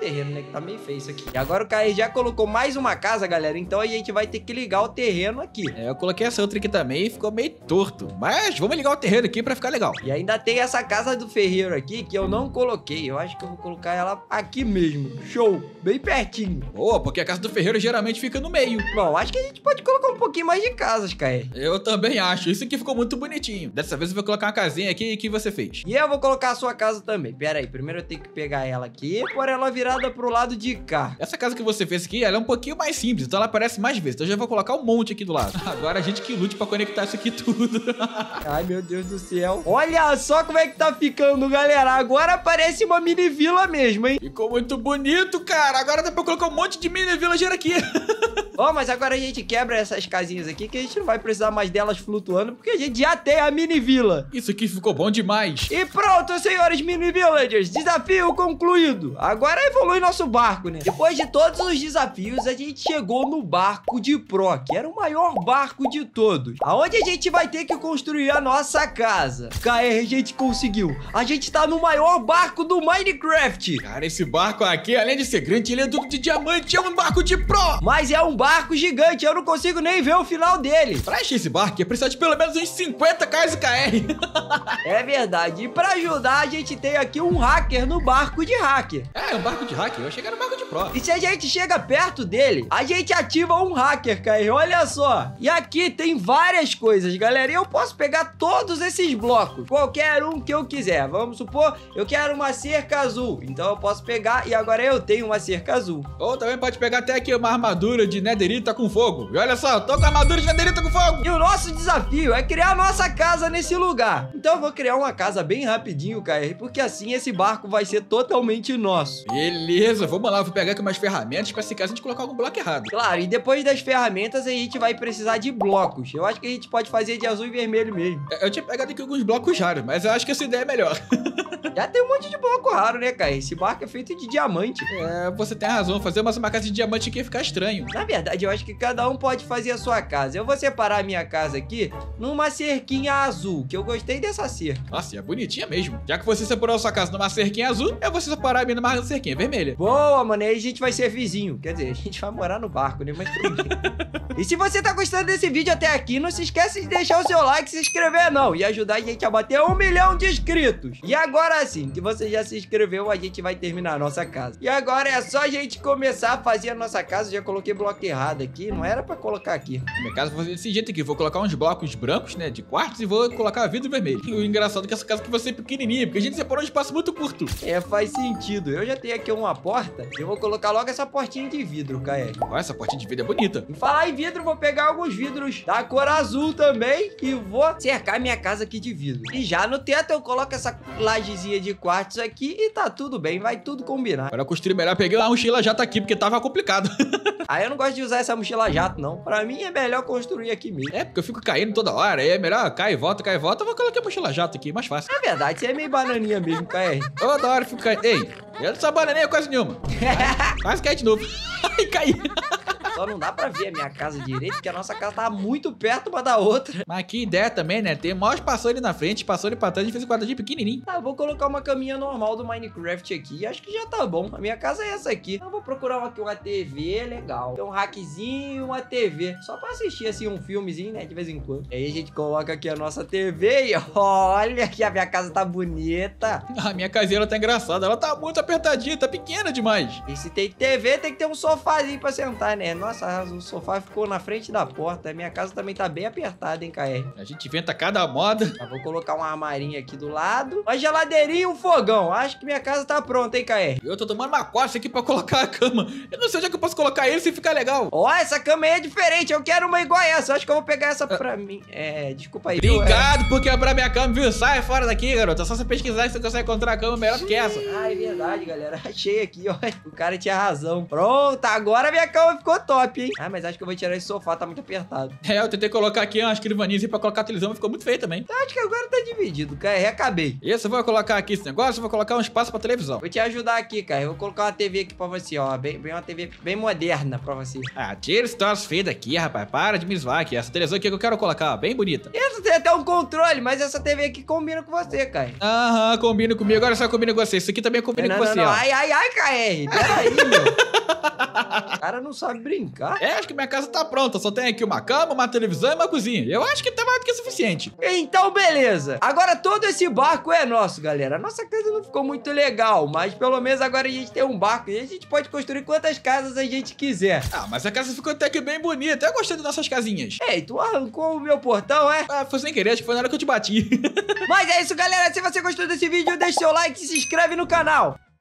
terreno, né? Que tá meio feio isso aqui. E agora o Caê já colocou mais uma casa, galera. Então a gente vai ter que ligar o terreno aqui. É, eu coloquei essa outra aqui também e ficou meio torto. Mas vamos ligar o terreno aqui pra ficar legal. E ainda tem essa casa do ferreiro aqui que eu não coloquei. Eu acho que eu vou colocar ela aqui mesmo. Show! Bem pertinho. Boa, porque a casa do ferreiro geralmente fica no meio. Bom, acho que a gente pode colocar um pouquinho mais de casas, Caê. Eu também acho. Isso aqui ficou muito bonitinho. Dessa vez eu vou colocar uma casinha aqui que você fez. E eu vou colocar a sua casa também. Pera aí, primeiro eu tenho que pegar ela aqui e pôr ela virada pro lado de cá. Essa casa que você fez aqui, ela é um pouquinho mais simples, então ela aparece mais vezes. Então eu já vou colocar um monte aqui do lado. Agora a gente que lute pra conectar isso aqui tudo. Ai, meu Deus do céu. Olha só como é que tá ficando, galera. Agora parece uma mini vila mesmo, hein? Ficou muito bonito, cara. Agora dá pra colocar um monte de mini villager aqui. Ó, oh, mas agora a gente quebra essas casinhas aqui que a gente não vai precisar mais delas flutuando, porque a gente já tem a mini vila. Isso aqui ficou bom demais. E pronto, senhores mini villagers, desafio concluído. Agora evolui nosso barco, né? Depois de todos os desafios, a gente chegou no barco de Pro, que era o maior barco de todos, aonde a gente vai ter que construir a nossa casa. K R, a gente conseguiu. A gente tá no maior barco do Minecraft. Cara, esse barco aqui, além de ser grande, ele é tudo de diamante, é um barco de Pro. Mas é um barco gigante, eu não consigo nem ver o final dele. Pra encher esse barco, ia precisar de pelo menos uns cinquenta K de K R. É verdade. E pra ajudar, a gente tem aqui um hacker no barco de hacker. É, um barco de hacker. Eu cheguei no barco de Pro. E se a gente chega perto dele, a gente ativa um hacker, Caio. Olha só. E aqui tem várias coisas, galera. E eu posso pegar todos esses blocos. Qualquer um que eu quiser. Vamos supor, eu quero uma cerca azul. Então eu posso pegar e agora eu tenho uma cerca azul. Ou também pode pegar até aqui uma armadura de netherita com fogo. E olha só, eu tô com a armadura de netherita com fogo. E o nosso desafio é criar a nossa casa nesse lugar. Então eu vou criar uma casa bem rapidinho, K R, porque assim esse barco vai ser totalmente nosso. Beleza, vamos lá, vou pegar aqui umas ferramentas pra se caso a gente colocar algum bloco errado. Claro, e depois das ferramentas a gente vai precisar de blocos. Eu acho que a gente pode fazer de azul e vermelho mesmo. Eu tinha pegado aqui alguns blocos raros, mas eu acho que essa ideia é melhor. Já tem um monte de bloco raro, né, K R? Esse barco é feito de diamante. É, você tem razão, fazer uma, uma casa de diamante aqui ia ficar estranho. Na verdade, eu acho que cada um pode fazer a sua casa. Eu vou separar a minha casa aqui numa cerquinha azul, que eu gostei dessa cerca. Nossa, é bonitinha mesmo. Já que você separou a sua casa numa cerquinha azul, eu vou separar a minha numa cerquinha vermelha. Boa, mano, aí a gente vai ser vizinho. Quer dizer, a gente vai morar no barco, né? Mas tudo bem. E se você tá gostando desse vídeo até aqui, não se esquece de deixar o seu like e se inscrever não. E ajudar a gente a bater um milhão de inscritos. E agora sim, que você já se inscreveu, a gente vai terminar a nossa casa. E agora é só a gente começar a fazer a nossa casa. Eu já coloquei bloco errado aqui, não era pra colocar aqui. Minha casa vou fazer desse jeito aqui, vou colocar uns blocos brancos, né, de quartos e vou colocar vidro vermelho. E o engraçado é que essa casa aqui vai ser pequenininha, porque a gente separou um espaço muito curto. É, faz sentido. Eu já tenho aqui uma porta, eu vou colocar logo essa portinha de vidro, K R. Olha, essa portinha de vidro é bonita. E falar em vidro, vou pegar alguns vidros da cor azul também e vou cercar minha casa aqui de vidro. E já no teto eu coloco essa lajezinha de quartos aqui e tá tudo bem, vai tudo combinar. Para construir melhor, peguei uma mochila jato aqui, porque tava complicado. Ah, eu não gosto de usar essa mochila jato, não. Pra mim é melhor construir aqui mesmo. É, porque eu fico caindo toda hora, aí é melhor cai e volta, cai e volta, eu vou colocar a mochila jato aqui, mais fácil. É verdade, você é meio bananinha mesmo, K R. Toda hora eu fico caindo. Ei, eu não sou bananinha quase nenhuma. Quase cai de novo. Ai, caí. Só não dá pra ver a minha casa direito, porque a nossa casa tá muito perto uma da outra. Mas que ideia também, né? Tem maior espaço ali na frente, passou ali pra trás, a gente fez um quadradinho pequenininho. Tá, eu vou colocar uma caminha normal do Minecraft aqui, acho que já tá bom. A minha casa é essa aqui. Eu vou procurar uma, aqui uma T V legal. Tem um rackzinho e uma T V. Só pra assistir, assim, um filmezinho, né, de vez em quando. Aí a gente coloca aqui a nossa T V e olha que a minha casa tá bonita. A minha casinha, ela tá engraçada. Ela tá muito apertadinha, tá pequena demais. E se tem T V, tem que ter um sofazinho pra sentar, né? Nossa, o sofá ficou na frente da porta. A minha casa também tá bem apertada, hein, K R? A gente inventa cada moda. Eu vou colocar uma armarinha aqui do lado. Uma geladeirinha e um fogão. Acho que minha casa tá pronta, hein, K R? Eu tô tomando uma costa aqui pra colocar a cama. Eu não sei onde é que eu posso colocar ele se ficar legal. Ó, oh, essa cama aí é diferente. Eu quero uma igual a essa. Acho que eu vou pegar essa pra mim. É, desculpa aí. Obrigado por quebrar minha cama, viu? Sai fora daqui, garoto. É só você pesquisar que você consegue encontrar a cama melhor do que essa. Ah, é verdade, galera. Achei aqui, ó. O cara tinha razão. Pronto, agora minha cama ficou top. top, hein? Ah, mas acho que eu vou tirar esse sofá, tá muito apertado. É, eu tentei colocar aqui umas escrivaninhas pra colocar a televisão, mas ficou muito feio também. Eu acho que agora tá dividido, cara. Reacabei. Isso, eu vou colocar aqui esse negócio, eu vou colocar um espaço pra televisão. Vou te ajudar aqui, cara. Eu vou colocar uma T V aqui pra você, ó. Bem, bem uma T V bem moderna pra você. Ah, tira esse troço feio daqui, rapaz. Para de me zoar aqui. Essa televisão aqui que eu quero colocar, ó, bem bonita. Isso tem até um controle, mas essa T V aqui combina com você, cara. Aham, combina comigo. Agora só combina com você. Isso aqui também combina não, com não, você, não. ó. Ai, ai, ai, K R. Peraí, meu. O cara não sabe brincar. É, acho que minha casa tá pronta. Só tem aqui uma cama, uma televisão e uma cozinha. Eu acho que tá mais do que suficiente. Então, beleza. Agora todo esse barco é nosso, galera. A nossa casa não ficou muito legal, mas pelo menos agora a gente tem um barco e a gente pode construir quantas casas a gente quiser. Ah, mas a casa ficou até que bem bonita. Eu gostei das nossas casinhas. Ei, tu arrancou o meu portão, é? Ah, foi sem querer. Acho que foi na hora que eu te bati. Mas é isso, galera. Se você gostou desse vídeo, deixa seu like e se inscreve no canal.